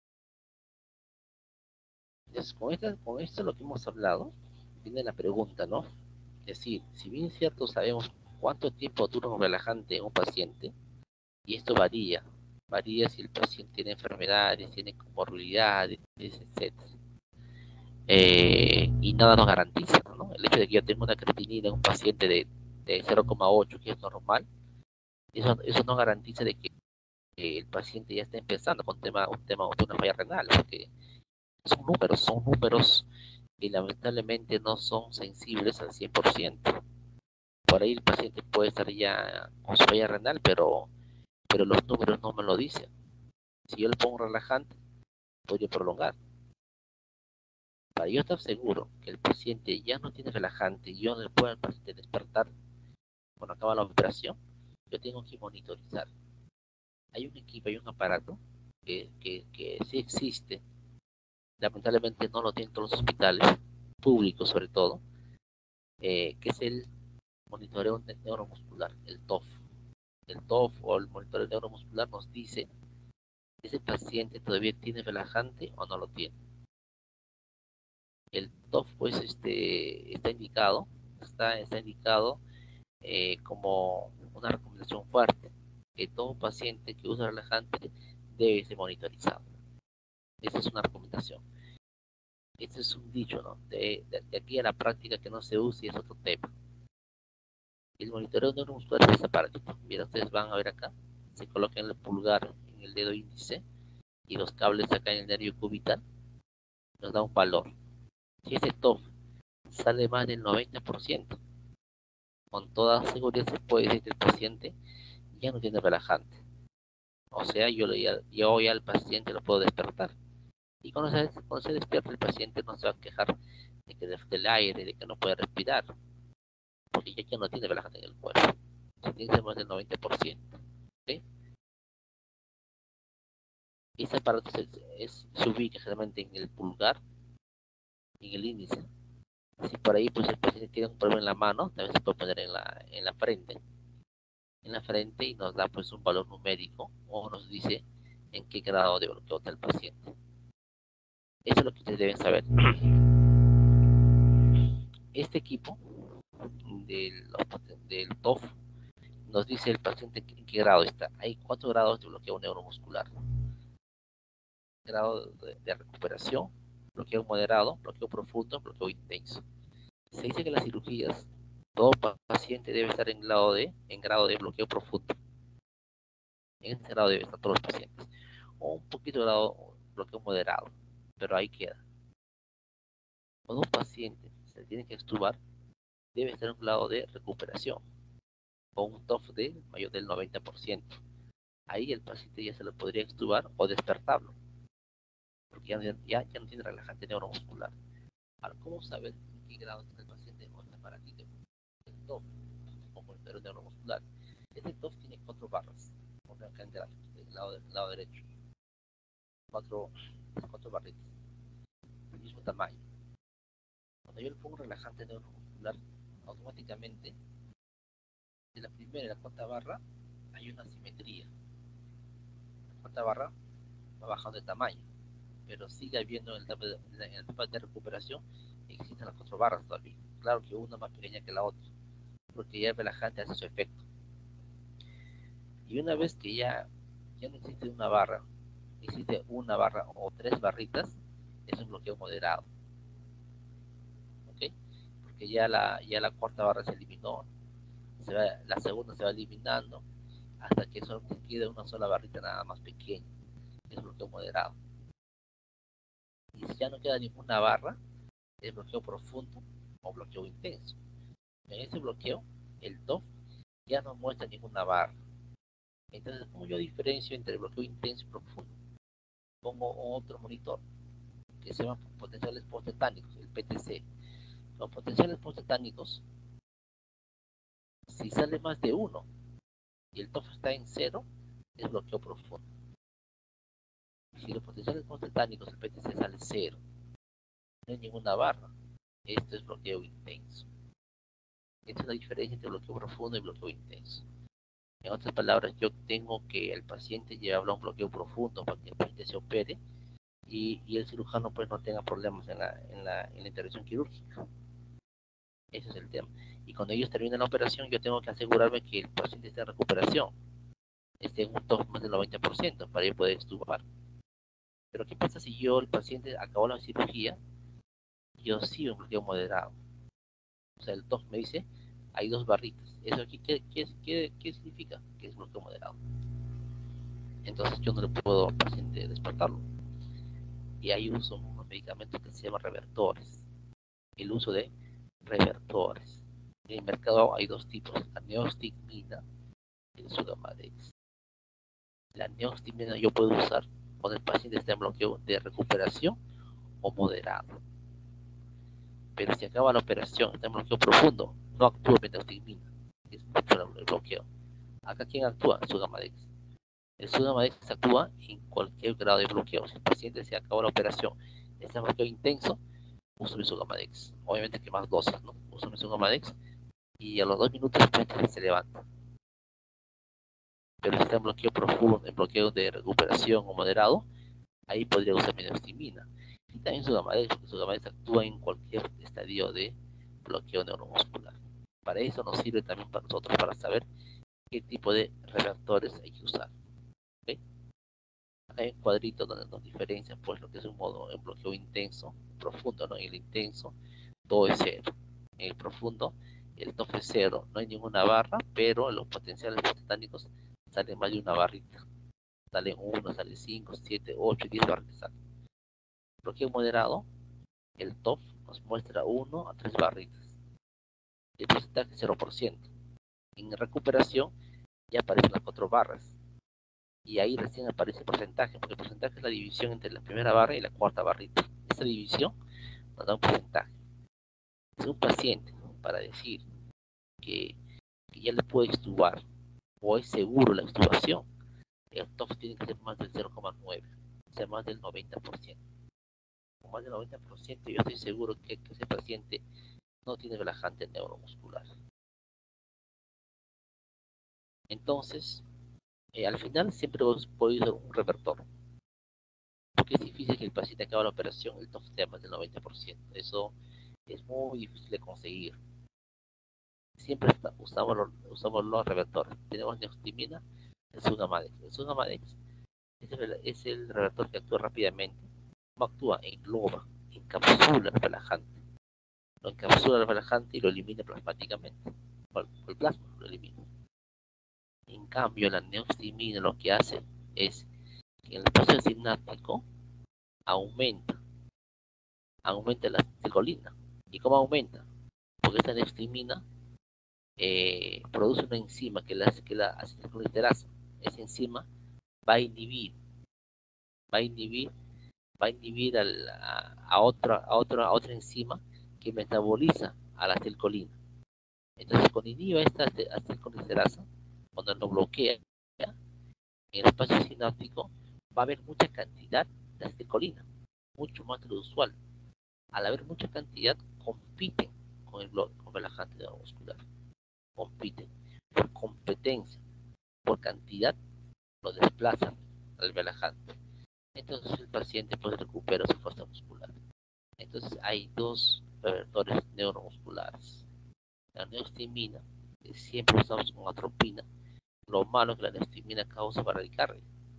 Entonces, con esto lo que hemos hablado, viene la pregunta, ¿no? Es decir, si bien es cierto, sabemos cuánto tiempo dura un relajante en un paciente, y esto varía si el paciente tiene enfermedades, tiene comorbilidades, etc. Y nada nos garantiza, ¿no? El hecho de que yo tenga una creatinina en un paciente de 0,8, que es normal, eso no garantiza de que el paciente ya está empezando con una falla renal, porque son números y lamentablemente no son sensibles al 100%. Por ahí el paciente puede estar ya con su falla renal, pero los números no me lo dicen. Si yo le pongo un relajante, podría prolongar. Para yo estar seguro que el paciente ya no tiene relajante y yo no le puedo al paciente despertar cuando acaba la operación, yo tengo que monitorizar. Hay un equipo, hay un aparato que sí existe, lamentablemente no lo tienen todos los hospitales, públicos sobre todo, que es el monitoreo neuromuscular, el TOF. El TOF o el monitoreo neuromuscular nos dice si ese paciente todavía tiene relajante o no lo tiene. El TOF pues está indicado como una recomendación fuerte, que todo paciente que usa relajante debe ser monitorizado. Esa es una recomendación. Este es un dicho, ¿no? De aquí a la práctica que no se use es otro tema. El monitoreo neuromuscular es esta parte. Mira, ustedes van a ver acá, se coloca en el pulgar, en el dedo índice, y los cables acá en el nervio cubital, nos da un valor. Si ese TOF sale más del 90%, con toda seguridad se puede decir que el paciente ya no tiene relajante. O sea, yo ya al paciente lo puedo despertar. Y cuando se despierta el paciente no se va a quejar del aire, de que no puede respirar, porque ya no tiene relajante en el cuerpo. Se tiene más del 90%. ¿Sí? Ese aparato se ubica generalmente en el pulgar, en el índice. Si por ahí pues el paciente tiene un problema en la mano, también se puede poner en la frente. En la frente y nos da pues un valor numérico o nos dice en qué grado de bloqueo está el paciente. Eso es lo que ustedes deben saber. Este equipo del TOF nos dice el paciente en qué grado está. Hay 4 grados de bloqueo neuromuscular. Grado de recuperación, bloqueo moderado, bloqueo profundo, bloqueo intenso. Se dice que en las cirugías todo paciente debe estar en grado de bloqueo profundo. En este grado deben estar todos los pacientes. O un poquito de grado bloqueo moderado, pero ahí queda. Cuando un paciente se tiene que extubar, debe estar en un grado de recuperación, con un TOF de mayor del 90%. Ahí el paciente ya se lo podría extubar o despertarlo, porque ya no tiene relajante neuromuscular. Ahora, ¿cómo saber en qué grado está el paciente con este aparatito? El TOF, o monitoreo neuromuscular. Este TOF tiene 4 barras, como acá en gráfico, del lado derecho. 4 barritas, del mismo tamaño. Cuando yo le pongo un relajante neuromuscular, automáticamente de la primera y la cuarta barra hay una simetría. La cuarta barra va bajando de tamaño, pero sigue habiendo en el etapa de recuperación, existen las 4 barras todavía. Claro que una más pequeña que la otra, porque ya el relajante hace su efecto. Y una vez que ya no existe una barra, existe una barra o 3 barritas, es un bloqueo moderado, ¿ok? Porque ya la cuarta barra se eliminó, la segunda se va eliminando hasta que solo queda una sola barrita nada más pequeña, es bloqueo moderado. Y si ya no queda ninguna barra, es bloqueo profundo o bloqueo intenso. En ese bloqueo, el TOF ya no muestra ninguna barra. Entonces, ¿cómo yo diferencio entre el bloqueo intenso y profundo? Pongo otro monitor que se llama potenciales post-tetánicos, el PTC. Los potenciales post-tetánicos, si sale más de 1 y el TOF está en 0, es bloqueo profundo. Si los potenciales post-tetánicos, el PTC sale 0, no hay ninguna barra, esto es bloqueo intenso. Esta es la diferencia entre bloqueo profundo y bloqueo intenso. En otras palabras, yo tengo que el paciente llevarlo a un bloqueo profundo para que el paciente se opere y el cirujano pues no tenga problemas en la intervención quirúrgica. Ese es el tema. Y cuando ellos terminen la operación, yo tengo que asegurarme que el paciente esté en recuperación, esté en un TOF más del 90% para yo poder extubar. Pero ¿qué pasa si el paciente acabó la cirugía y yo sigo en bloqueo moderado? O sea, el TOF me dice, hay 2 barritas. ¿Eso aquí qué significa? Que es bloqueo moderado. Entonces yo no le puedo al paciente despertarlo. Y ahí uso unos medicamentos que se llaman revertores. El uso de revertores. En el mercado hay 2 tipos, la neostigmina y el sugamadex. La neostigmina yo puedo usar cuando el paciente está en bloqueo de recuperación o moderado. Pero si acaba la operación, está en bloqueo profundo, no actúa neostigmina, es mucho el bloqueo. Acá, ¿quién actúa? Sugamadex. El sugamadex actúa en cualquier grado de bloqueo. Si el paciente se acabó la operación, está en bloqueo intenso, uso mi sugamadex. Obviamente que más dosis, ¿no? Uso mi sugamadex y a los 2 minutos el paciente se levanta. Pero si está en bloqueo profundo, en bloqueo de recuperación o moderado, ahí podría usar mi neostigmina. Y también sugamadex, porque sugamadex actúa en cualquier estadio de bloqueo neuromuscular. Para eso nos sirve también para nosotros para saber qué tipo de revertores hay que usar. ¿Okay? Acá hay un cuadrito donde nos diferencian pues lo que es un modo en bloqueo intenso, profundo, ¿no? En el intenso todo es 0. En el profundo el TOF es 0, no hay ninguna barra, pero los potenciales tetánicos salen más de una barrita. Salen 1, salen 5, 7, 8, 10 barritas. Bloqueo moderado, el TOF nos muestra 1 a 3 barritas. El porcentaje es 0%. En recuperación ya aparecen las 4 barras. Y ahí recién aparece el porcentaje, porque el porcentaje es la división entre la primera barra y la cuarta barrita. Esa división nos da un porcentaje. Es un paciente, para decir que ya le puede extubar o es seguro la extubación, el TOF tiene que ser más del 0,9, o sea, más del 90%. Con más del 90% yo estoy seguro que ese paciente no tiene relajante neuromuscular. Entonces, al final siempre puedo usar un revertor, porque es difícil que el paciente acabe la operación, el TOF sea más del 90%. Eso es muy difícil de conseguir. Siempre usamos los revertores. Tenemos neostigmina, el sugamadex. El sugamadex es el revertor que actúa rápidamente. No actúa, engloba, encapsula el relajante. Lo encapsula el relajante y lo elimina plasmáticamente. El plasma lo elimina. En cambio, la neostigmina lo que hace es que en el espacio sináptico aumenta la acetilcolina. ¿Y cómo aumenta? Porque esta neostigmina produce una enzima que es la acetilcolinesterasa. Esa enzima va a inhibir, va a inhibir, va a inhibir a otra enzima que metaboliza a la acetilcolina. Entonces, cuando inhibe esta acetilcolinesterasa, cuando lo bloquea, en el espacio sináptico va a haber mucha cantidad de acetilcolina, mucho más de lo usual. Al haber mucha cantidad, compiten con el relajante neuromuscular. Compiten por competencia, por cantidad, lo desplazan al relajante. Entonces el paciente puede recuperar su fuerza muscular. Entonces hay 2 revertores neuromusculares. La neostigmina, que siempre usamos con atropina. Lo malo que la neostigmina causa bradicardia.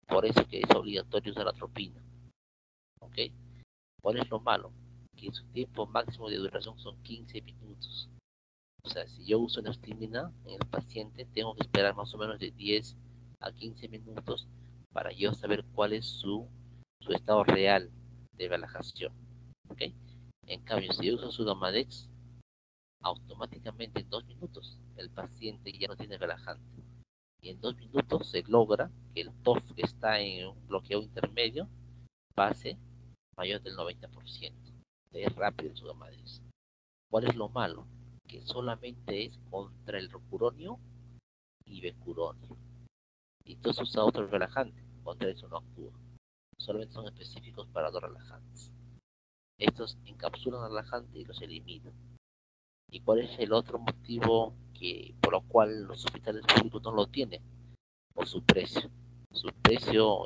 Por eso que es obligatorio usar atropina. ¿Ok? ¿Cuál es lo malo? Que su tiempo máximo de duración son 15 minutos. O sea, si yo uso neostimina en el paciente, tengo que esperar más o menos de 10 a 15 minutos para yo saber cuál es su estado real de relajación. ¿Ok? En cambio, si yo uso Sudomadex, automáticamente en 2 minutos el paciente ya no tiene relajante. Y en 2 minutos se logra que el TOF que está en un bloqueo intermedio pase mayor del 90%. Es rápido el Sudomadex. ¿Cuál es lo malo? Que solamente es contra el rocuronio y becuronio. Y tú has usado otro relajante, contra eso no actúa. Solamente son específicos para los relajantes. Estos encapsulan el relajante y los eliminan. ¿Y cuál es el otro motivo por lo cual los hospitales públicos no lo tienen? Por su precio. Su precio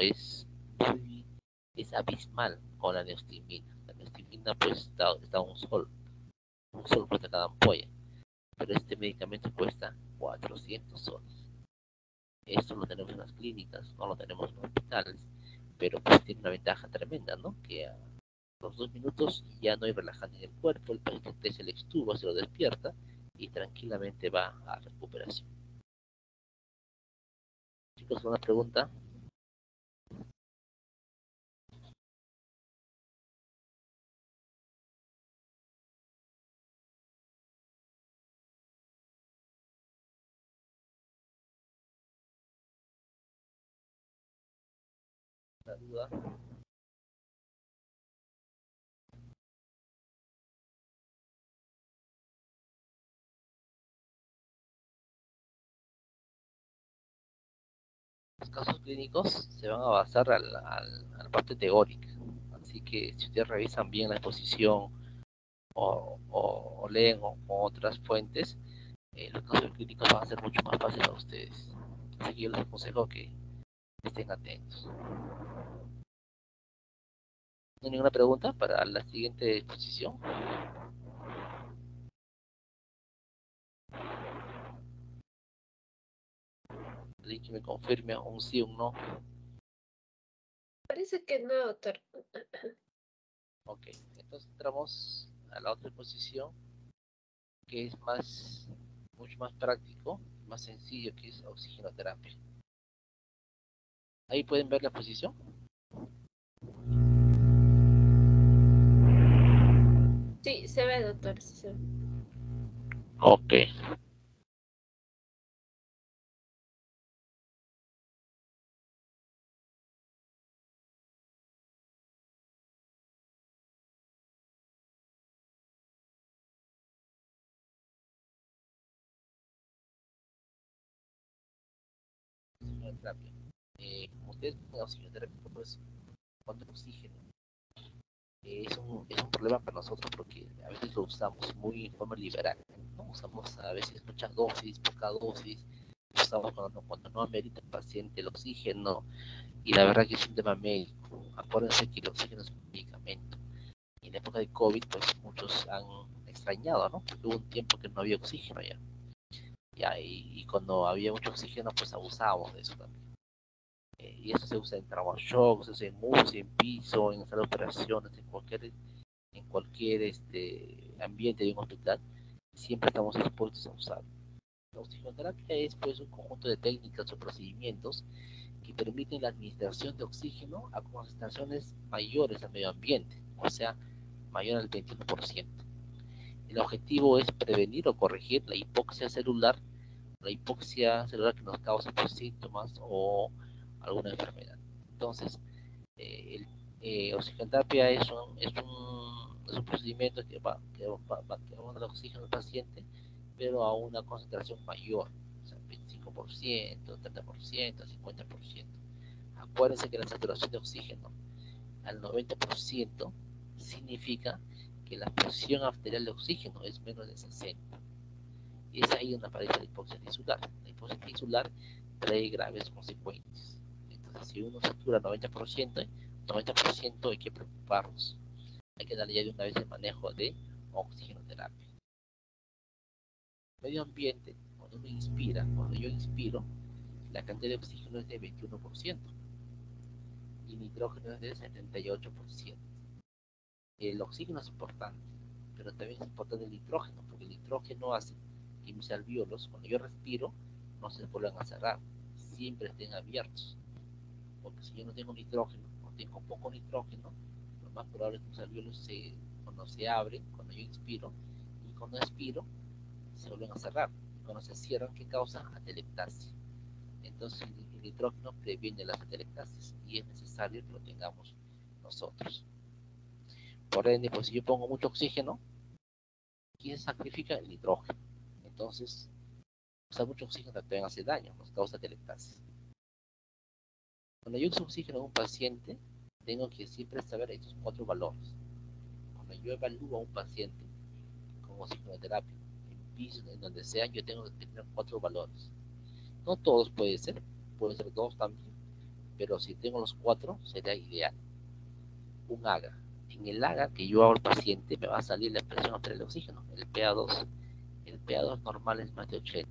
es abismal con la neostimina. La neostimina pues está un sol por cada ampolla. Pero este medicamento cuesta 400 soles. Esto lo tenemos en las clínicas, no lo tenemos en los hospitales, pero pues tiene una ventaja tremenda, ¿no? Que a los 2 minutos ya no hay relajante en el cuerpo, el paciente se le extuba, se lo despierta y tranquilamente va a recuperación. Chicos, una pregunta. ¿Una duda? Los casos clínicos se van a basar a la parte teórica, así que si ustedes revisan bien la exposición o leen con otras fuentes, los casos clínicos van a ser mucho más fáciles a ustedes. Así que yo les aconsejo que estén atentos. ¿No hay ninguna pregunta para la siguiente exposición? Alguien que me confirme un sí o un no. Parece que no, doctor. Ok, entonces entramos a la otra exposición que es mucho más práctico, más sencillo, que es oxigenoterapia. Ahí pueden ver la exposición. Sí, se ve, doctor, sí se ve. Ok. Oxigenoterapia. Como ustedes ven, la oxigenoterapia pues cuando el oxígeno es un problema para nosotros porque a veces lo usamos muy en forma liberal, ¿no? Usamos a veces mucha dosis, poca dosis, usamos cuando no amerita el paciente el oxígeno, y la verdad que es un tema médico. Acuérdense que el oxígeno es un medicamento. Y en la época de COVID, pues muchos han extrañado, ¿no? Porque hubo un tiempo que no había oxígeno ya. Y cuando había mucho oxígeno, pues abusábamos de eso también. Y eso se usa en trauma shock, se usa en UCI, en piso, en sala de operaciones, en cualquier ambiente de un hospital. Siempre estamos expuestos a usar. La oxigenoterapia es pues un conjunto de técnicas o procedimientos que permiten la administración de oxígeno a concentraciones mayores al medio ambiente, o sea, mayor al 21%. El objetivo es prevenir o corregir la hipoxia celular que nos causa pues, síntomas o alguna enfermedad. Entonces, oxigenoterapia es un procedimiento que va a dar oxígeno al paciente, pero a una concentración mayor, o sea, 25%, 30%, 50%. Acuérdense que la saturación de oxígeno al 90% significa que la presión arterial de oxígeno es menos de 60. Y es ahí donde aparece la hipoxia tisular. La hipoxia tisular trae graves consecuencias. Entonces, si uno satura 90% hay que preocuparnos. Hay que darle ya de una vez el manejo de oxigenoterapia. Medio ambiente, cuando yo inspiro, la cantidad de oxígeno es de 21%. y nitrógeno es de 78%. El oxígeno es importante, pero también es importante el nitrógeno, porque el nitrógeno hace que mis alvéolos, cuando yo respiro, no se vuelvan a cerrar, siempre estén abiertos. Porque si yo no tengo nitrógeno, o tengo poco nitrógeno, lo más probable es que mis alvéolos cuando se abren, cuando yo inspiro, y cuando expiro, se vuelven a cerrar. Y cuando se cierran, ¿qué causa? Atelectasia. Entonces el nitrógeno previene las atelectasias y es necesario que lo tengamos nosotros. Por ende, pues si yo pongo mucho oxígeno, ¿quién sacrifica? El nitrógeno. Entonces, usar mucho oxígeno también hace daño, nos causa atelectasia. Cuando yo uso oxígeno en un paciente, tengo que siempre saber estos 4 valores. Cuando yo evalúo a un paciente con oxigenoterapia, en piso, en donde sea, yo tengo que tener 4 valores. No todos puede ser 2 también, pero si tengo los 4, sería ideal. Un AGA. En el AGA que yo hago al paciente me va a salir la presión arterial de oxígeno, el PA2. El PA2 normal es más de 80.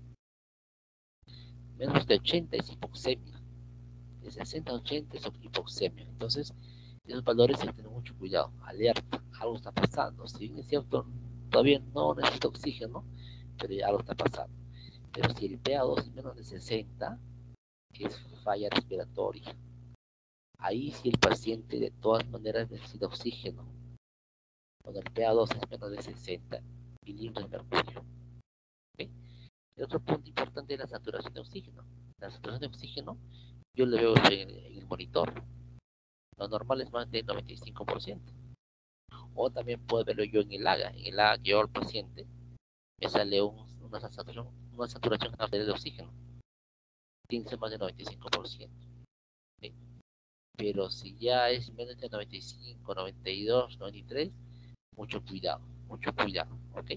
Menos de 80 es hipoxemia. De 60 a 80 es hipoxemia. Entonces, esos valores hay que tener mucho cuidado. Alerta, algo está pasando. Si bien es cierto, todavía no necesito oxígeno, pero ya algo está pasando. Pero si el PA2 es menos de 60, es falla respiratoria. Ahí sí el paciente de todas maneras necesita oxígeno. Cuando el PA2 es menos de 60 milímetros de mercurio. ¿Okay? El otro punto importante es la saturación de oxígeno. La saturación de oxígeno yo lo veo en el monitor. Lo normal es más del 95%. O también puedo verlo yo en el AGA. En el AGA que yo al paciente me sale una saturación arterial de oxígeno. Tiene que ser más del 95%. ¿Sí? Pero si ya es menos de 95, 92, 93, mucho cuidado, ¿ok?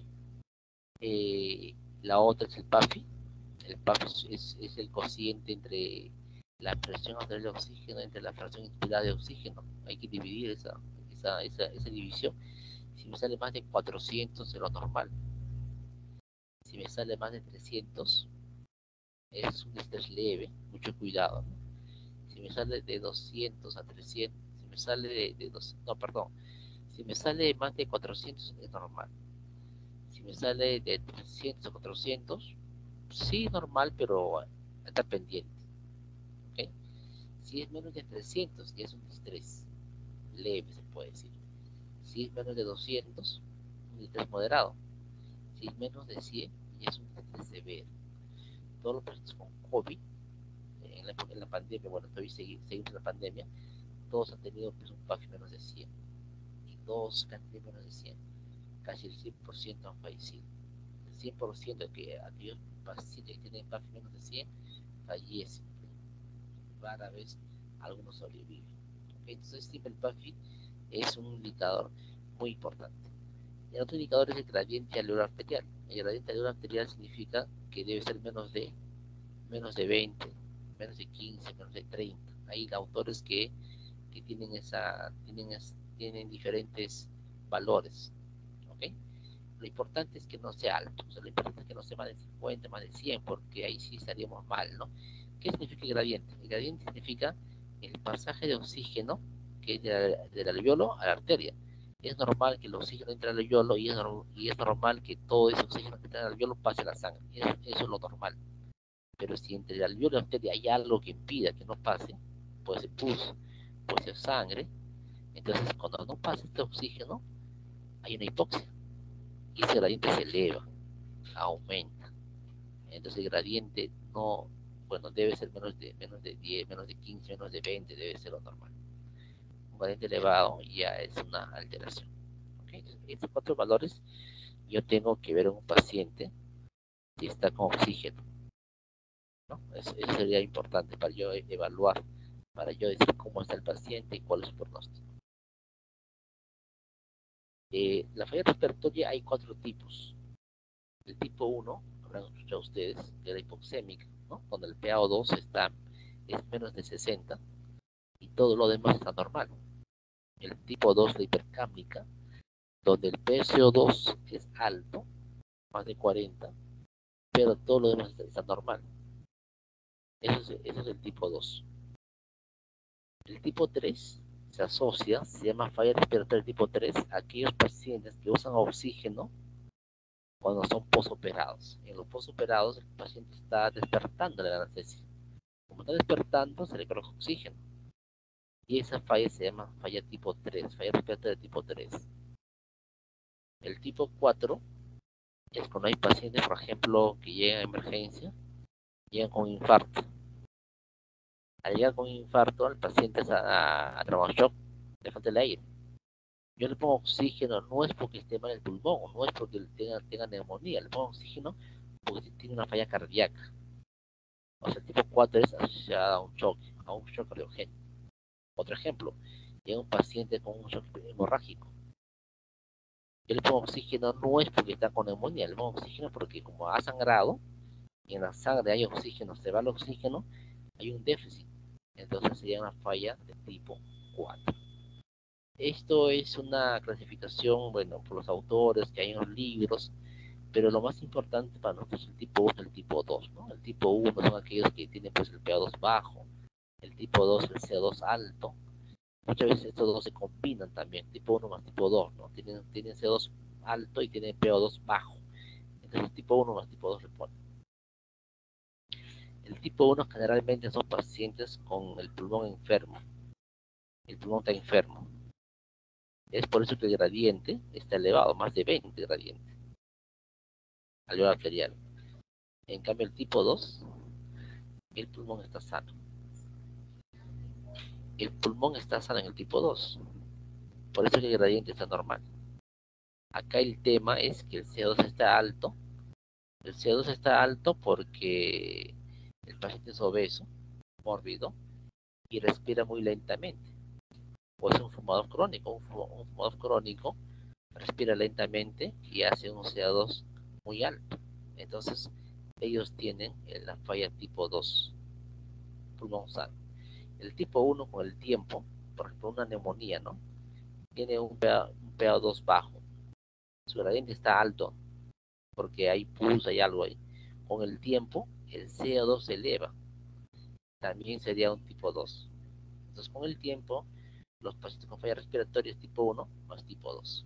La otra es el PAFI. El PAFI es el cociente entre la presión arterial de oxígeno, entre la fracción inspirada de oxígeno. Hay que dividir esa división. Si me sale más de 400 es lo normal. Si me sale más de 300 es un estrés leve, mucho cuidado, ¿no? Si me sale de 200 a 300, si me sale de 200, no, perdón, si me sale más de 400 es normal. Si me sale de 300 a 400, sí, normal, pero está pendiente. ¿Okay? Si es menos de 300, ya es un estrés leve, se puede decir. Si es menos de 200, un estrés moderado. Si es menos de 100, ya es un estrés severo. Todos los pacientes con COVID, en la pandemia, bueno, todavía seguimos en la pandemia, todos han tenido pues, un PAFI menos de 100. Y todos que han tenido menos de 100, casi el 100% han fallecido. El 100% de que aquellos pacientes que tienen PAFI menos de 100 fallecen. Rara vez algunos sobreviven. ¿Okay? Entonces, siempre el PAFI es un indicador muy importante. Y el otro indicador es el gradiente alveolar arterial. El gradiente alveolar arterial significa que debe ser menos de 20, menos de 15, menos de 30. Hay autores que tienen diferentes valores. ¿Okay? Lo importante es que no sea alto, o sea, lo importante es que no sea más de 50, más de 100, porque ahí sí estaríamos mal, ¿no? ¿Qué significa el gradiente? El gradiente significa el pasaje de oxígeno que es del alveolo a la arteria. Es normal que el oxígeno entre al alveolo y es normal que todo ese oxígeno que entra al alveolo pase a la sangre. Eso es lo normal. Pero si entre el alveolo y la arteria hay algo que impida que no pase, puede ser pus, puede ser sangre, entonces cuando no pasa este oxígeno, hay una hipoxia y ese gradiente se eleva, aumenta. Entonces el gradiente no, bueno, debe ser menos de 10, menos de 15, menos de 20, debe ser lo normal. Un gradiente elevado ya es una alteración. ¿Okay? Estos 4 valores yo tengo que ver en un paciente si está con oxígeno, ¿no? Eso sería importante para yo evaluar, para yo decir cómo está el paciente y cuál es su pronóstico. La falla respiratoria hay 4 tipos. El tipo 1, habrán escuchado ustedes, que es la hipoxémica, ¿no? Donde el PaO2 es menos de 60 y todo lo demás está normal. El tipo 2, la hipercámnica, donde el PCO2 es alto, más de 40, pero todo lo demás está normal. Eso es el tipo 2. El tipo 3 se asocia, se llama falla respiratoria tipo 3, a aquellos pacientes que usan oxígeno cuando son posoperados. En los posoperados el paciente está despertando de la anestesia. Como está despertando, se le coloca oxígeno. Y esa falla se llama falla tipo 3, falla respiratoria tipo 3. El tipo 4 es cuando hay pacientes, por ejemplo, que llegan a emergencia, llegan con infarto. Al llegar con infarto, el paciente a trauma shock, le falta el aire. Yo le pongo oxígeno, no es porque esté mal el pulmón, no es porque tenga neumonía, le pongo oxígeno porque tiene una falla cardíaca. O sea, el tipo 4 es asociado a un shock cardiogénico. Otro ejemplo, llega un paciente con un shock hemorrágico. Yo le pongo oxígeno, no es porque está con neumonía, le pongo oxígeno porque como ha sangrado, y en la sangre hay oxígeno, se va el oxígeno, hay un déficit. Entonces sería una falla de tipo 4. Esto es una clasificación, bueno, por los autores que hay en los libros, pero lo más importante para nosotros es el tipo 1 y el tipo 2, ¿no? El tipo 1 son aquellos que tienen pues el PO2 bajo, el tipo 2 el CO2 alto. Muchas veces estos dos se combinan también, tipo 1 más tipo 2, ¿no? Tienen CO2 alto y tienen PO2 bajo. Entonces tipo 1 más tipo 2 le ponen. El tipo 1 generalmente son pacientes con el pulmón enfermo. El pulmón está enfermo. Es por eso que el gradiente está elevado, más de 20 gradiente alveolar arterial. En cambio, el tipo 2, el pulmón está sano. El pulmón está sano en el tipo 2. Por eso que el gradiente está normal. Acá el tema es que el CO2 está alto. El CO2 está alto porque el paciente es obeso, mórbido, y respira muy lentamente. O es un fumador crónico. Un fumador crónico respira lentamente y hace un CO2 muy alto. Entonces, ellos tienen la falla tipo 2, pulmón sano. El tipo 1 con el tiempo, por ejemplo, una neumonía, ¿no? Tiene un PO2 bajo. Su gradiente está alto porque hay pulso, hay algo ahí. Con el tiempo, el CO2 se eleva. También sería un tipo 2. Entonces, con el tiempo, los pacientes con falla respiratoria es tipo 1 más tipo 2.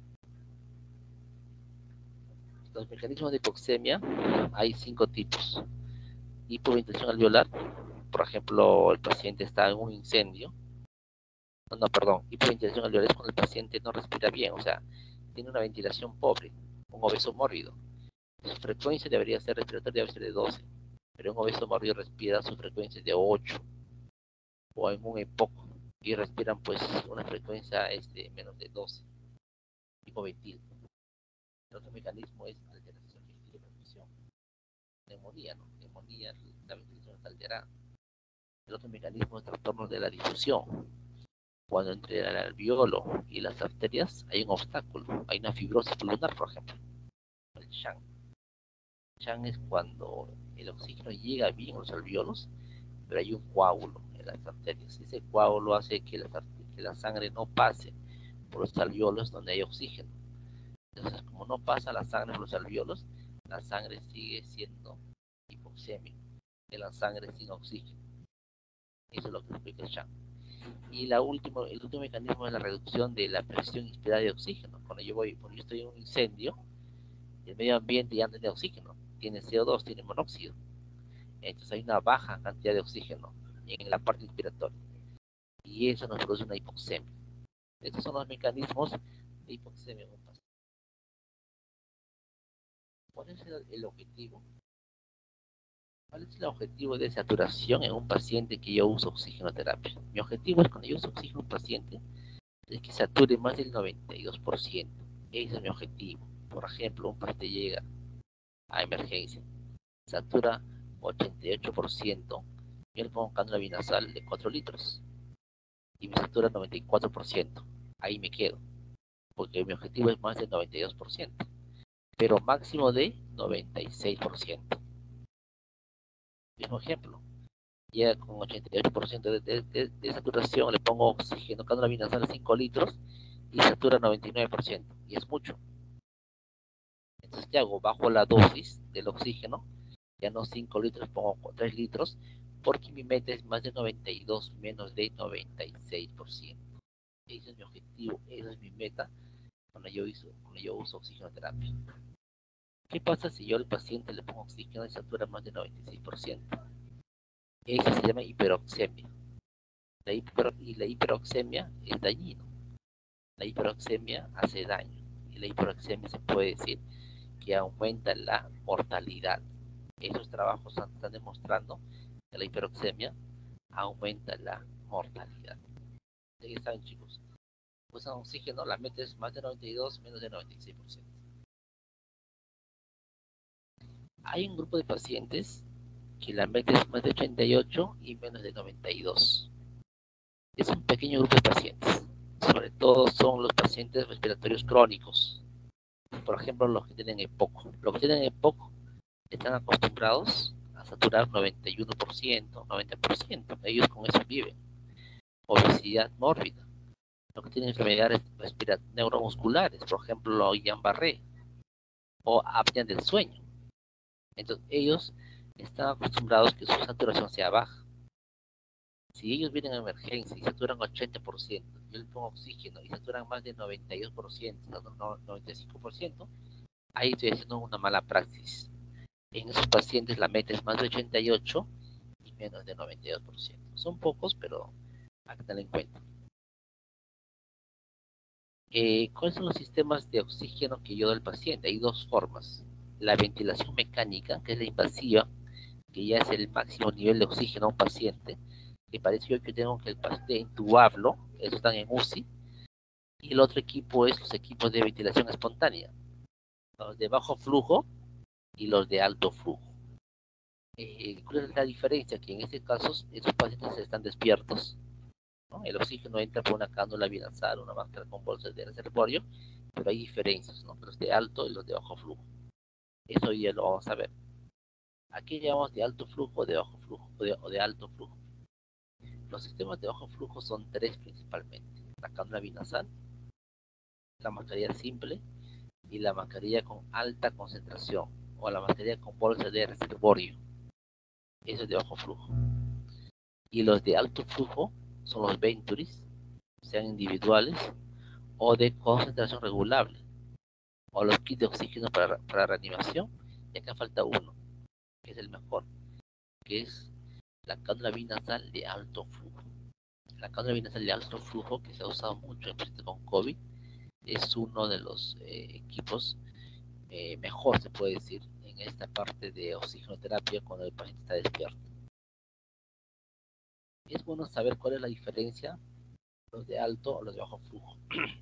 Los mecanismos de hipoxemia, hay 5 tipos. Hipoventilación alveolar, por ejemplo, el paciente está en un incendio. Hipoventilación alveolar es cuando el paciente no respira bien, o sea, tiene una ventilación pobre, un obeso mórbido. Su frecuencia debería ser respiratoria, debe ser de 12, pero un obeso mórbido respira su frecuencia de 8, o en un EPOC, y respiran pues una frecuencia menos de 12, hipoventil. El otro mecanismo es alteración de perfusión. Neumonía, ¿no? Neumonía, la ventilación está alterada. El otro mecanismo es trastornos de la difusión. Cuando entre el alveolo y las arterias hay un obstáculo, hay una fibrosis pulmonar, por ejemplo, el SHANG. SHANG es cuando el oxígeno llega bien a los alveolos, pero hay un coágulo en las arterias. Ese coágulo hace que la sangre no pase por los alveolos donde hay oxígeno. Entonces, como no pasa la sangre por los alveolos, la sangre sigue siendo hipoxemia, de la sangre sin oxígeno. Eso es lo que explica el SHANG. Y el último mecanismo es la reducción de la presión inspirada de oxígeno. Cuando yo estoy en un incendio, el medio ambiente ya no tiene oxígeno, tiene CO2, tiene monóxido. Entonces hay una baja cantidad de oxígeno en la parte inspiratoria. Y eso nos produce una hipoxemia. Estos son los mecanismos de hipoxemia en un paciente. ¿Cuál es el objetivo? ¿Cuál es el objetivo de saturación en un paciente que yo uso oxigenoterapia? Mi objetivo es cuando yo uso oxígeno en un paciente, es que sature más del 92%. Ese es mi objetivo. Por ejemplo, un paciente llega a emergencia, satura 88%, yo le pongo cánula binasal de 4 litros y me satura 94%. Ahí me quedo, porque mi objetivo es más del 92%, pero máximo de 96%. Mismo ejemplo, llega con 88% de saturación, le pongo oxígeno, cánula binasal de 5 litros y satura 99%, y es mucho. Entonces, ¿qué hago? Bajo la dosis del oxígeno, ya no 5 litros, pongo 3 litros, porque mi meta es más de 92 menos de 96%. Ese es mi objetivo, esa es mi meta cuando yo uso oxigenoterapia. ¿Qué pasa si yo al paciente le pongo oxígeno y satura más de 96%? Eso se llama hiperoxemia. La hiperoxemia es dañino. La hiperoxemia hace daño. Y la hiperoxemia se puede decir que aumenta la mortalidad. Esos trabajos están demostrando que la hiperoxemia aumenta la mortalidad. Ya saben, chicos. Usan oxígeno, la meta es más de 92, menos de 96%. Hay un grupo de pacientes que la meta es más de 88 y menos de 92. Es un pequeño grupo de pacientes. Sobre todo son los pacientes respiratorios crónicos. Por ejemplo, los que tienen EPOC. Los que tienen EPOC están acostumbrados a saturar 91%, 90%. Ellos con eso viven. Obesidad mórbida. Los que tienen enfermedades neuromusculares, por ejemplo, Guillain-Barré o apnea del sueño. Entonces, ellos están acostumbrados a que su saturación sea baja. Si ellos vienen a emergencia y saturan 80%, yo les pongo oxígeno y saturan más de 92%, 95%, ahí estoy haciendo una mala praxis. En esos pacientes la meta es más de 88 y menos de 92%. Son pocos, pero hay que tener en cuenta. ¿Cuáles son los sistemas de oxígeno que yo doy al paciente? Hay dos formas. La ventilación mecánica, que es la invasiva, que ya es el máximo nivel de oxígeno a un paciente, que parece yo que tengo que el paciente intubarlo, esos están en UCI, y el otro equipo es los equipos de ventilación espontánea, los de bajo flujo y los de alto flujo. ¿Cuál es la diferencia? Que en este caso esos pacientes están despiertos, ¿no? El oxígeno entra por una cánula binasal, una máscara con bolsas de reservorio, pero hay diferencias, ¿no? Los de alto y los de bajo flujo. Eso ya lo vamos a ver. Aquí llamamos de alto flujo, de bajo flujo o de alto flujo. Los sistemas de bajo flujo son tres principalmente: la cánula binasal, la mascarilla simple y la mascarilla con alta concentración o la mascarilla con bolsa de reservorio. Eso es de bajo flujo. Y los de alto flujo son los Venturis, sean individuales o de concentración regulable, o los kits de oxígeno para reanimación. Y acá falta uno, que es el mejor, que es la cánula binasal de alto flujo. La cánula binasal de alto flujo, que se ha usado mucho en pacientes con COVID, es uno de los equipos mejor, se puede decir, en esta parte de oxigenoterapia cuando el paciente está despierto. Es bueno saber cuál es la diferencia, los de alto o los de bajo flujo.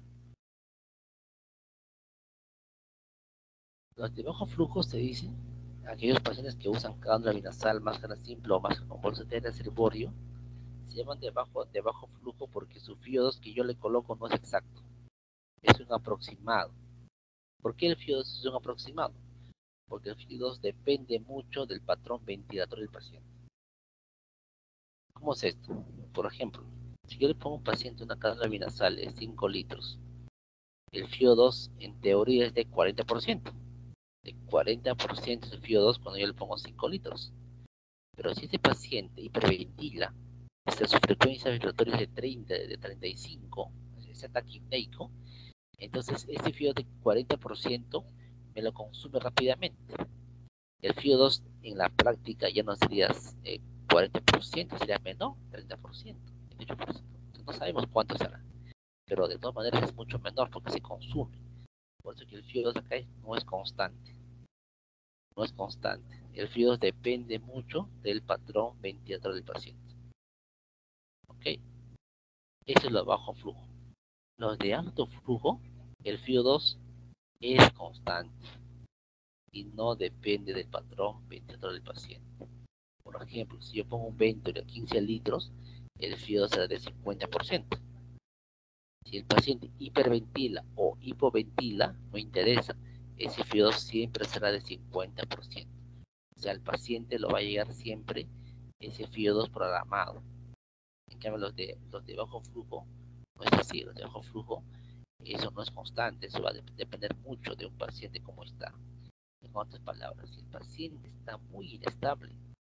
Los de bajo flujo se dice aquellos pacientes que usan cánula binasal, máscara simple o máscara con bolsa de reservorio, se llaman de bajo flujo porque su FIO2 que yo le coloco no es exacto, es un aproximado. ¿Por qué el FIO2 es un aproximado? Porque el FIO2 depende mucho del patrón ventilatorio del paciente. ¿Cómo es esto? Por ejemplo, si yo le pongo a un paciente una cánula binasal de 5 litros, el FIO2 en teoría es de 40%. De 40% de FIO2 cuando yo le pongo 5 litros. Pero si ese paciente hiperventila, su frecuencia respiratoria es de 30, de 35, es ataque apneico, entonces este FIO2 de 40% me lo consume rápidamente. El FIO2 en la práctica ya no sería 40%, sería menor, 30%, 28%. No sabemos cuánto será, pero de todas maneras es mucho menor porque se consume. Por eso que el FIO2 acá no es constante. No es constante. El FIO2 depende mucho del patrón ventilatorio del paciente. ¿Ok? Eso es lo bajo flujo. Los de alto flujo, el FIO2 es constante y no depende del patrón ventilatorio del paciente. Por ejemplo, si yo pongo un Venturi a 15 litros, el FIO2 será de 50%. Si el paciente hiperventila o hipoventila, no interesa, ese FIO2 siempre será de 50%. O sea, al paciente lo va a llegar siempre ese FIO2 programado. En cambio, los de bajo flujo, no es así. Los de bajo flujo, eso no es constante. Eso va a depender mucho de un paciente cómo está. En otras palabras, si el paciente está muy inestable,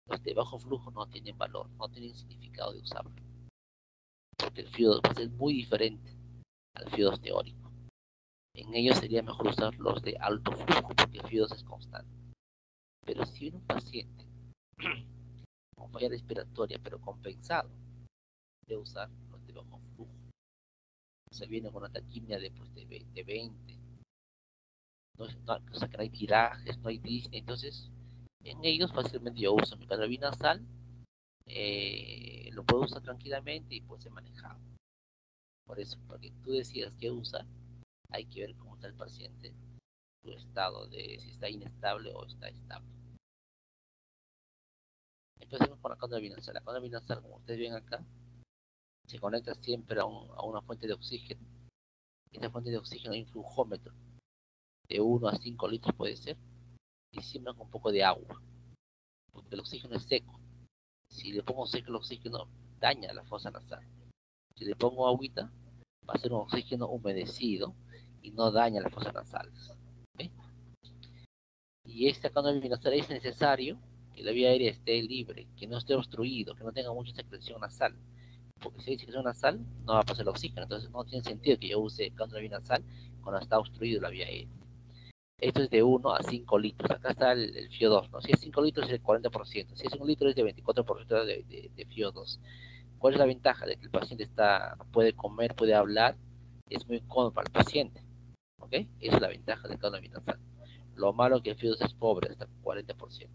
Los de bajo flujo no tienen valor, no tienen significado de usarlo, porque el FIO2 va a ser muy diferente al FIO2 teórico. En ellos sería mejor usar los de alto flujo, porque el FIO2 es constante. Pero si viene un paciente con falla respiratoria, pero compensado, de usar los de bajo flujo. O sea, viene con una taquimia de 20, o sea, que no hay tirajes, no hay disney, entonces en ellos fácilmente yo uso mi carabina sal, lo puedo usar tranquilamente y puede ser manejado. Por eso, para que tú decidas qué usar, hay que ver cómo está el paciente, su estado de si está inestable o está estable. Empecemos con la carabina sal. La carabina sal, como ustedes ven acá, se conecta siempre a una fuente de oxígeno. Esta fuente de oxígeno hay un flujómetro de 1 a 5 litros puede ser, y siembra con un poco de agua, porque el oxígeno es seco. Si le pongo seco el oxígeno, daña la fosa nasal. Si le pongo agüita, va a ser un oxígeno humedecido y no daña las fosas nasales. ¿Okay? Y esta carabina nasal es necesario que la vía aérea esté libre, que no esté obstruido, que no tenga mucha secreción nasal. Porque si hay secreción nasal, no va a pasar el oxígeno. Entonces no tiene sentido que yo use carabina nasal cuando está obstruido la vía aérea. Esto es de 1 a 5 litros. Acá está el FIO2, ¿no? Si es 5 litros es el 40%. Si es 1 litro es de 24% de FIO2. ¿Cuál es la ventaja? De que el paciente puede comer, puede hablar, es muy cómodo para el paciente. ¿Ok? Esa es la ventaja de cada nasal. Lo malo es que el FIO2 es pobre, hasta 40%.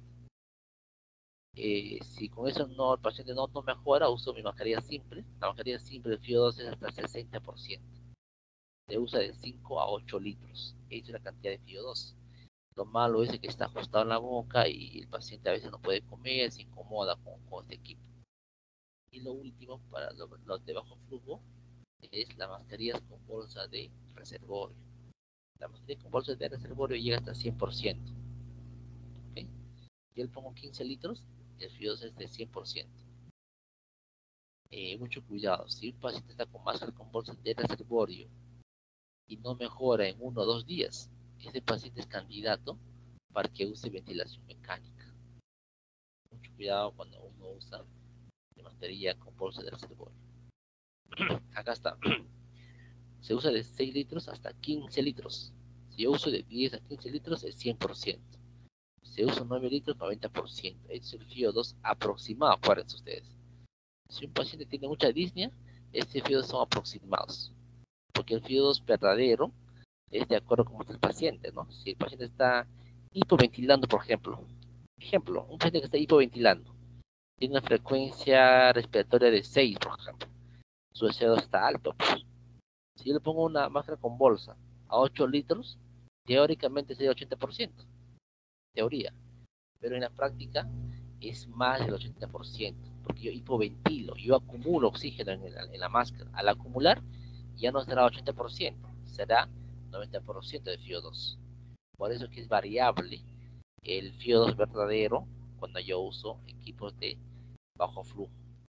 Si con eso el paciente no mejora, uso mi mascarilla simple. La mascarilla simple del FIO2 es hasta 60%. Se usa de 5 a 8 litros. Esa es la cantidad de FIO2. Lo malo es que está ajustado en la boca y el paciente a veces no puede comer, se incomoda con este equipo. Y lo último, para los de bajo flujo, es las mascarillas con bolsa de reservorio. La mascarilla con bolsa de reservorio llega hasta 100%. ¿Okay? Yo le pongo 15 litros y el FIO2 es de 100%. Mucho cuidado, si un paciente está con máscara con bolsa de reservorio y no mejora en 1 o 2 días, ese paciente es candidato para que use ventilación mecánica. Mucho cuidado cuando uno usa de mascarilla con bolsa de reservorio. Acá está. Se usa de 6 litros hasta 15 litros. Si yo uso de 10 a 15 litros es 100%. Si uso 9 litros, 90%. Este es el FIO2 aproximado, acuérdense ustedes. Si un paciente tiene mucha disnea, este FIO2 son aproximados. Porque el FIO2 verdadero es de acuerdo con el paciente, ¿no? Si el paciente está hipoventilando, por ejemplo. Un paciente que está hipoventilando tiene una frecuencia respiratoria de 6, por ejemplo. Su SO2 está alto. Pues. Si yo le pongo una máscara con bolsa a 8 litros, teóricamente sería 80%. Teoría. Pero en la práctica es más del 80%. Porque yo hipoventilo, yo acumulo oxígeno en la máscara. Al acumular, ya no será 80%, será 90% de FIO2. Por eso que es variable el FIO2 verdadero cuando yo uso equipos de bajo flujo.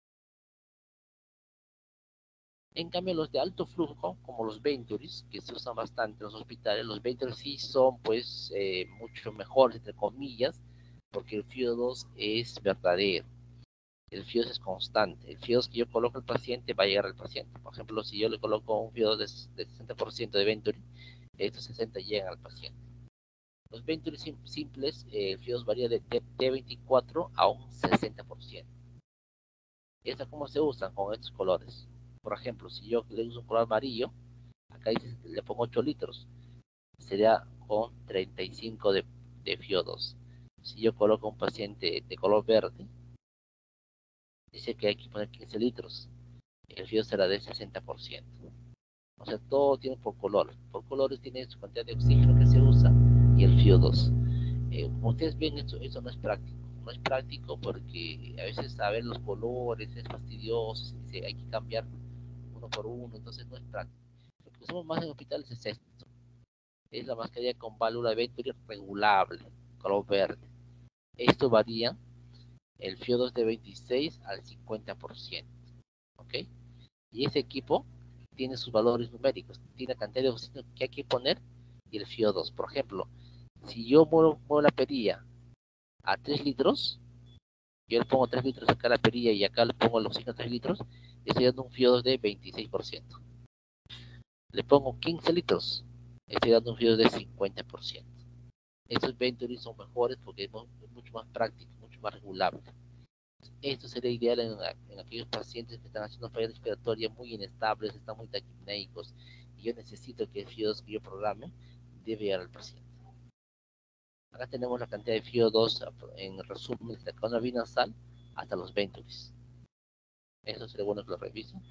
En cambio, los de alto flujo, como los Venturis, que se usan bastante en los hospitales, los Venturis sí son pues mucho mejores, entre comillas, porque el FIO2 es verdadero. El FIO2 es constante. El FIO2 que yo coloco al paciente va a llegar al paciente. Por ejemplo, si yo le coloco un FIO2 de 60% de Venturi, estos 60 llegan al paciente. Los Venturis simples, el FIO2 varía de 24 a un 60%. ¿Esta cómo se usan? Con estos colores. Por ejemplo, si yo le uso un color amarillo, acá dice, le pongo 8 litros, sería con 35 de FIO2. Si yo coloco un paciente de color verde, dice que hay que poner 15 litros, el FIO2 será de 60%. O sea, todo tiene por colores. Por colores tiene su cantidad de oxígeno que se usa y el FIO2. Como ustedes ven, eso no es práctico. No es práctico porque a veces saber los colores es fastidioso, se dice hay que cambiar uno por uno, entonces no es práctico. Lo que usamos más en hospitales es esto. Es la mascarilla con válvula de Venturi regulable, color verde. Esto varía el FIO2 de 26 al 50%. ¿Ok? Y ese equipo tiene sus valores numéricos, tiene la cantidad de oxígeno que hay que poner y el FIO2. Por ejemplo, si yo muevo la perilla a 3 litros, yo le pongo 3 litros acá a la perilla y acá le pongo el oxígeno 3 litros, estoy dando un FiO2 de 26%. Le pongo 15 litros, estoy dando un FiO2 de 50%. Estos Venturi son mejores porque es mucho más práctico, mucho más regulable. Esto sería ideal en aquellos pacientes que están haciendo falla respiratoria muy inestables, están muy taquipnéicos, y yo necesito que el FiO2 que yo programe debe llegar al paciente. Acá tenemos la cantidad de FiO2 en resumen desde la vía nasal hasta los Venturis. Eso sería bueno que lo revisen.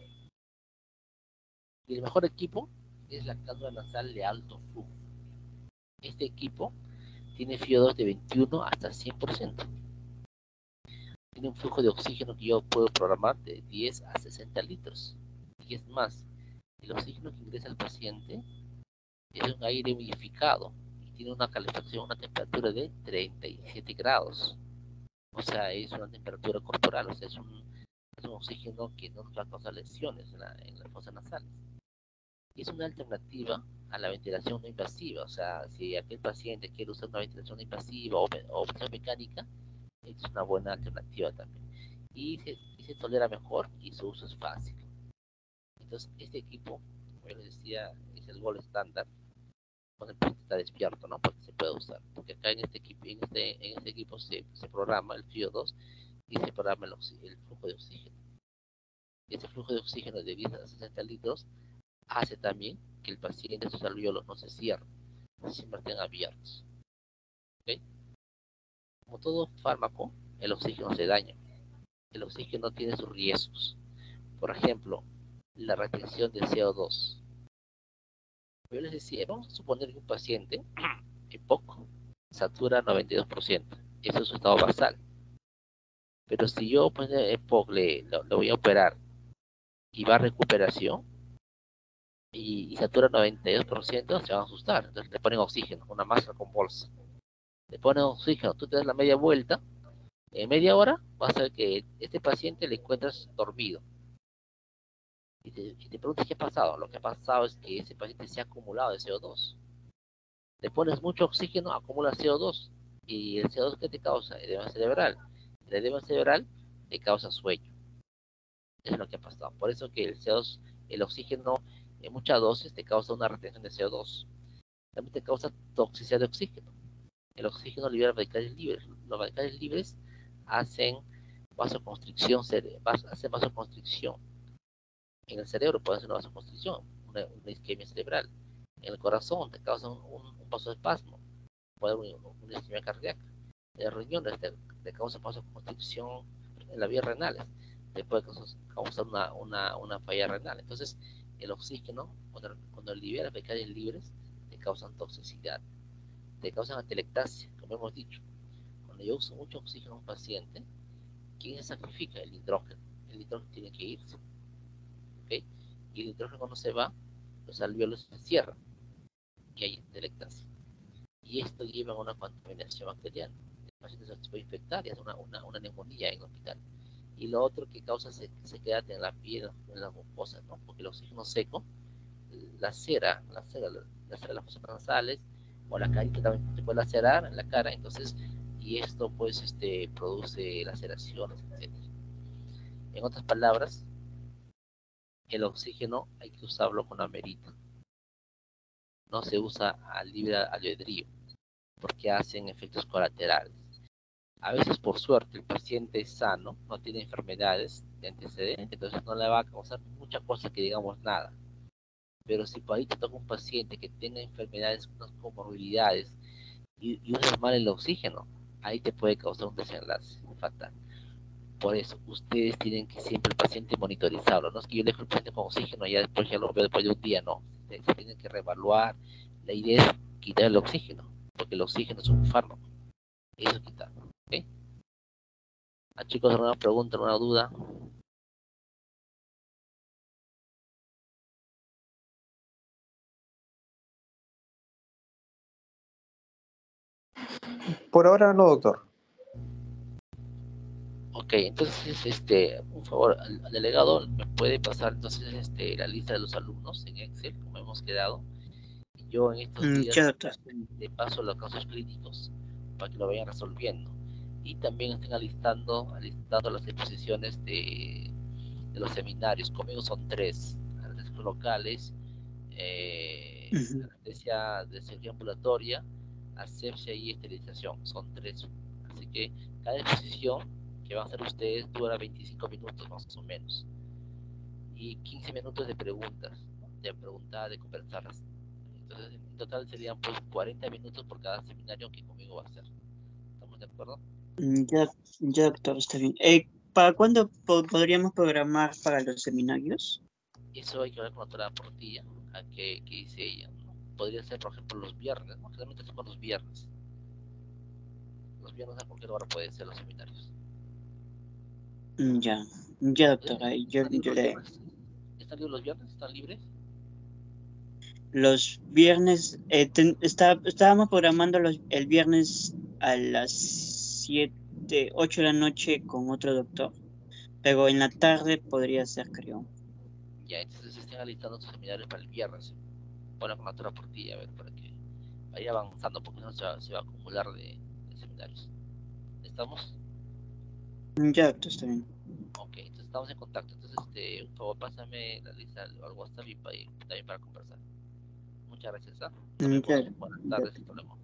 Y el mejor equipo es la cánula nasal de alto flujo. Este equipo tiene FiO2 de 21 hasta 100%. Tiene un flujo de oxígeno que yo puedo programar de 10 a 60 litros. Y es más, el oxígeno que ingresa al paciente es un aire humidificado y tiene una calefacción, una temperatura de 37 grados. O sea, es una temperatura corporal, o sea, es un oxígeno que no nos va a causar lesiones en las fosas nasales. Y es una alternativa a la ventilación no invasiva, o sea, si aquel paciente quiere usar una ventilación no invasiva o ventilación mecánica, es una buena alternativa también. Y se tolera mejor y su uso es fácil. Entonces, este equipo, como yo les decía, es el gol estándar cuando el paciente está despierto, ¿no? Porque se puede usar. Porque acá en este equipo se programa el FiO2 y se programa el flujo de oxígeno. Y ese flujo de oxígeno de 10 a 60 litros hace también que el paciente, sus alveolos no se cierren, se mantengan abiertos. ¿Okay? Como todo fármaco, el oxígeno se daña. El oxígeno tiene sus riesgos. Por ejemplo, la retención de CO2. Yo les decía, vamos a suponer que un paciente EPOC satura 92%. Eso es su estado basal. Pero si yo pues, EPOC lo voy a operar y va a recuperación y satura 92%, se van a asustar. Entonces le ponen oxígeno, una máscara con bolsa. Le ponen oxígeno, tú te das la media vuelta, en media hora vas a ver que este paciente le encuentras dormido. Y te preguntas qué ha pasado. Lo que ha pasado es que ese paciente se ha acumulado de CO2. Le pones mucho oxígeno, acumula CO2. Y el CO2 que te causa edema cerebral. El edema cerebral te causa sueño. Eso es lo que ha pasado. Por eso que el CO2, el oxígeno en muchas dosis te causa una retención de CO2. También te causa toxicidad de oxígeno. El oxígeno libera radicales libres. Los radicales libres hacen vasoconstricción, hacen vasoconstricción. En el cerebro puede hacer una vasoconstricción, una isquemia cerebral. En el corazón te causa un vasoespasmo, puede haber una isquemia cardíaca. En los riñones te causa vasoconstricción en las vías renales, te puede causar una falla renal. Entonces, el oxígeno, cuando libera radicales libres, te causan toxicidad, te causan atelectasia, como hemos dicho. Cuando yo uso mucho oxígeno a un paciente, ¿quién se sacrifica? El nitrógeno. El nitrógeno tiene que irse. ¿Okay? Y el nitrógeno cuando se va, los alveolos se cierran y hay atelectasia. Y esto lleva a una contaminación bacteriana. El paciente se puede infectar y hace una neumonía en el hospital. Y lo otro que causa sequedad en la piel, en las mucosas, ¿no? Porque el oxígeno seco, la cera de las fosas nasales o la carita también se puede lacerar en la cara, entonces, y esto pues produce laceraciones, etc. En otras palabras, el oxígeno hay que usarlo con amerita. No se usa al libre albedrío, porque hacen efectos colaterales. A veces, por suerte, el paciente es sano, no tiene enfermedades de antecedentes, entonces no le va a causar mucha cosa que digamos nada. Pero si por ahí te toca un paciente que tenga enfermedades, unas comorbilidades, y usas mal el oxígeno, ahí te puede causar un desenlace fatal. Por eso, ustedes tienen que siempre el paciente monitorizarlo. No es que yo dejo el paciente con oxígeno y ya después ya lo veo después de un día, no. Se tienen que reevaluar. La idea es quitar el oxígeno, porque el oxígeno es un fármaco. Eso es quitarlo. ¿Okay? ¿A chicos alguna pregunta, alguna duda? Por ahora no, doctor. Ok, entonces, un favor, al delegado me puede pasar entonces la lista de los alumnos en Excel, como hemos quedado. Y yo en estos días Sí, doctor. te paso los casos clínicos para que lo vayan resolviendo. y también estén alistando las exposiciones de los seminarios. Conmigo son 3: anestesias locales, Ujú. anestesia de cirugía ambulatoria, asepsia y esterilización. Son 3. Así que cada exposición que van a hacer ustedes dura 25 minutos más o menos. Y 15 minutos de preguntas, ¿no? De preguntar, de conversarlas. Entonces, en total serían pues 40 minutos por cada seminario que conmigo va a hacer. ¿Estamos de acuerdo? Ya, ya, doctor, está bien. ¿Para cuándo podríamos programar para los seminarios? Eso hay que hablar con la doctora Portilla, a qué dice ella, ¿no? Podría ser, por ejemplo, los viernes, ¿no? Generalmente son los viernes. Los viernes a cualquier hora pueden ser los seminarios. Ya, ya, doctora. Yo, ¿Están libres yo los le... viernes? ¿Están libres los viernes? ¿Están libres? Los viernes, estábamos programando el viernes a las 7, 8 de la noche con otro doctor, pero en la tarde podría ser, creo. Ya, entonces estén alistando sus seminarios para el viernes. Bueno, con la doctora Portilla, a ver, para que vaya avanzando, porque no se va a acumular de seminarios. ¿Estamos? Ya, doctor, está bien. Ok, entonces estamos en contacto. Entonces, por favor, pásame la lista al WhatsApp y también para conversar. Muchas gracias. Nos Ya, vemos. Buenas ya. tardes. Hasta luego.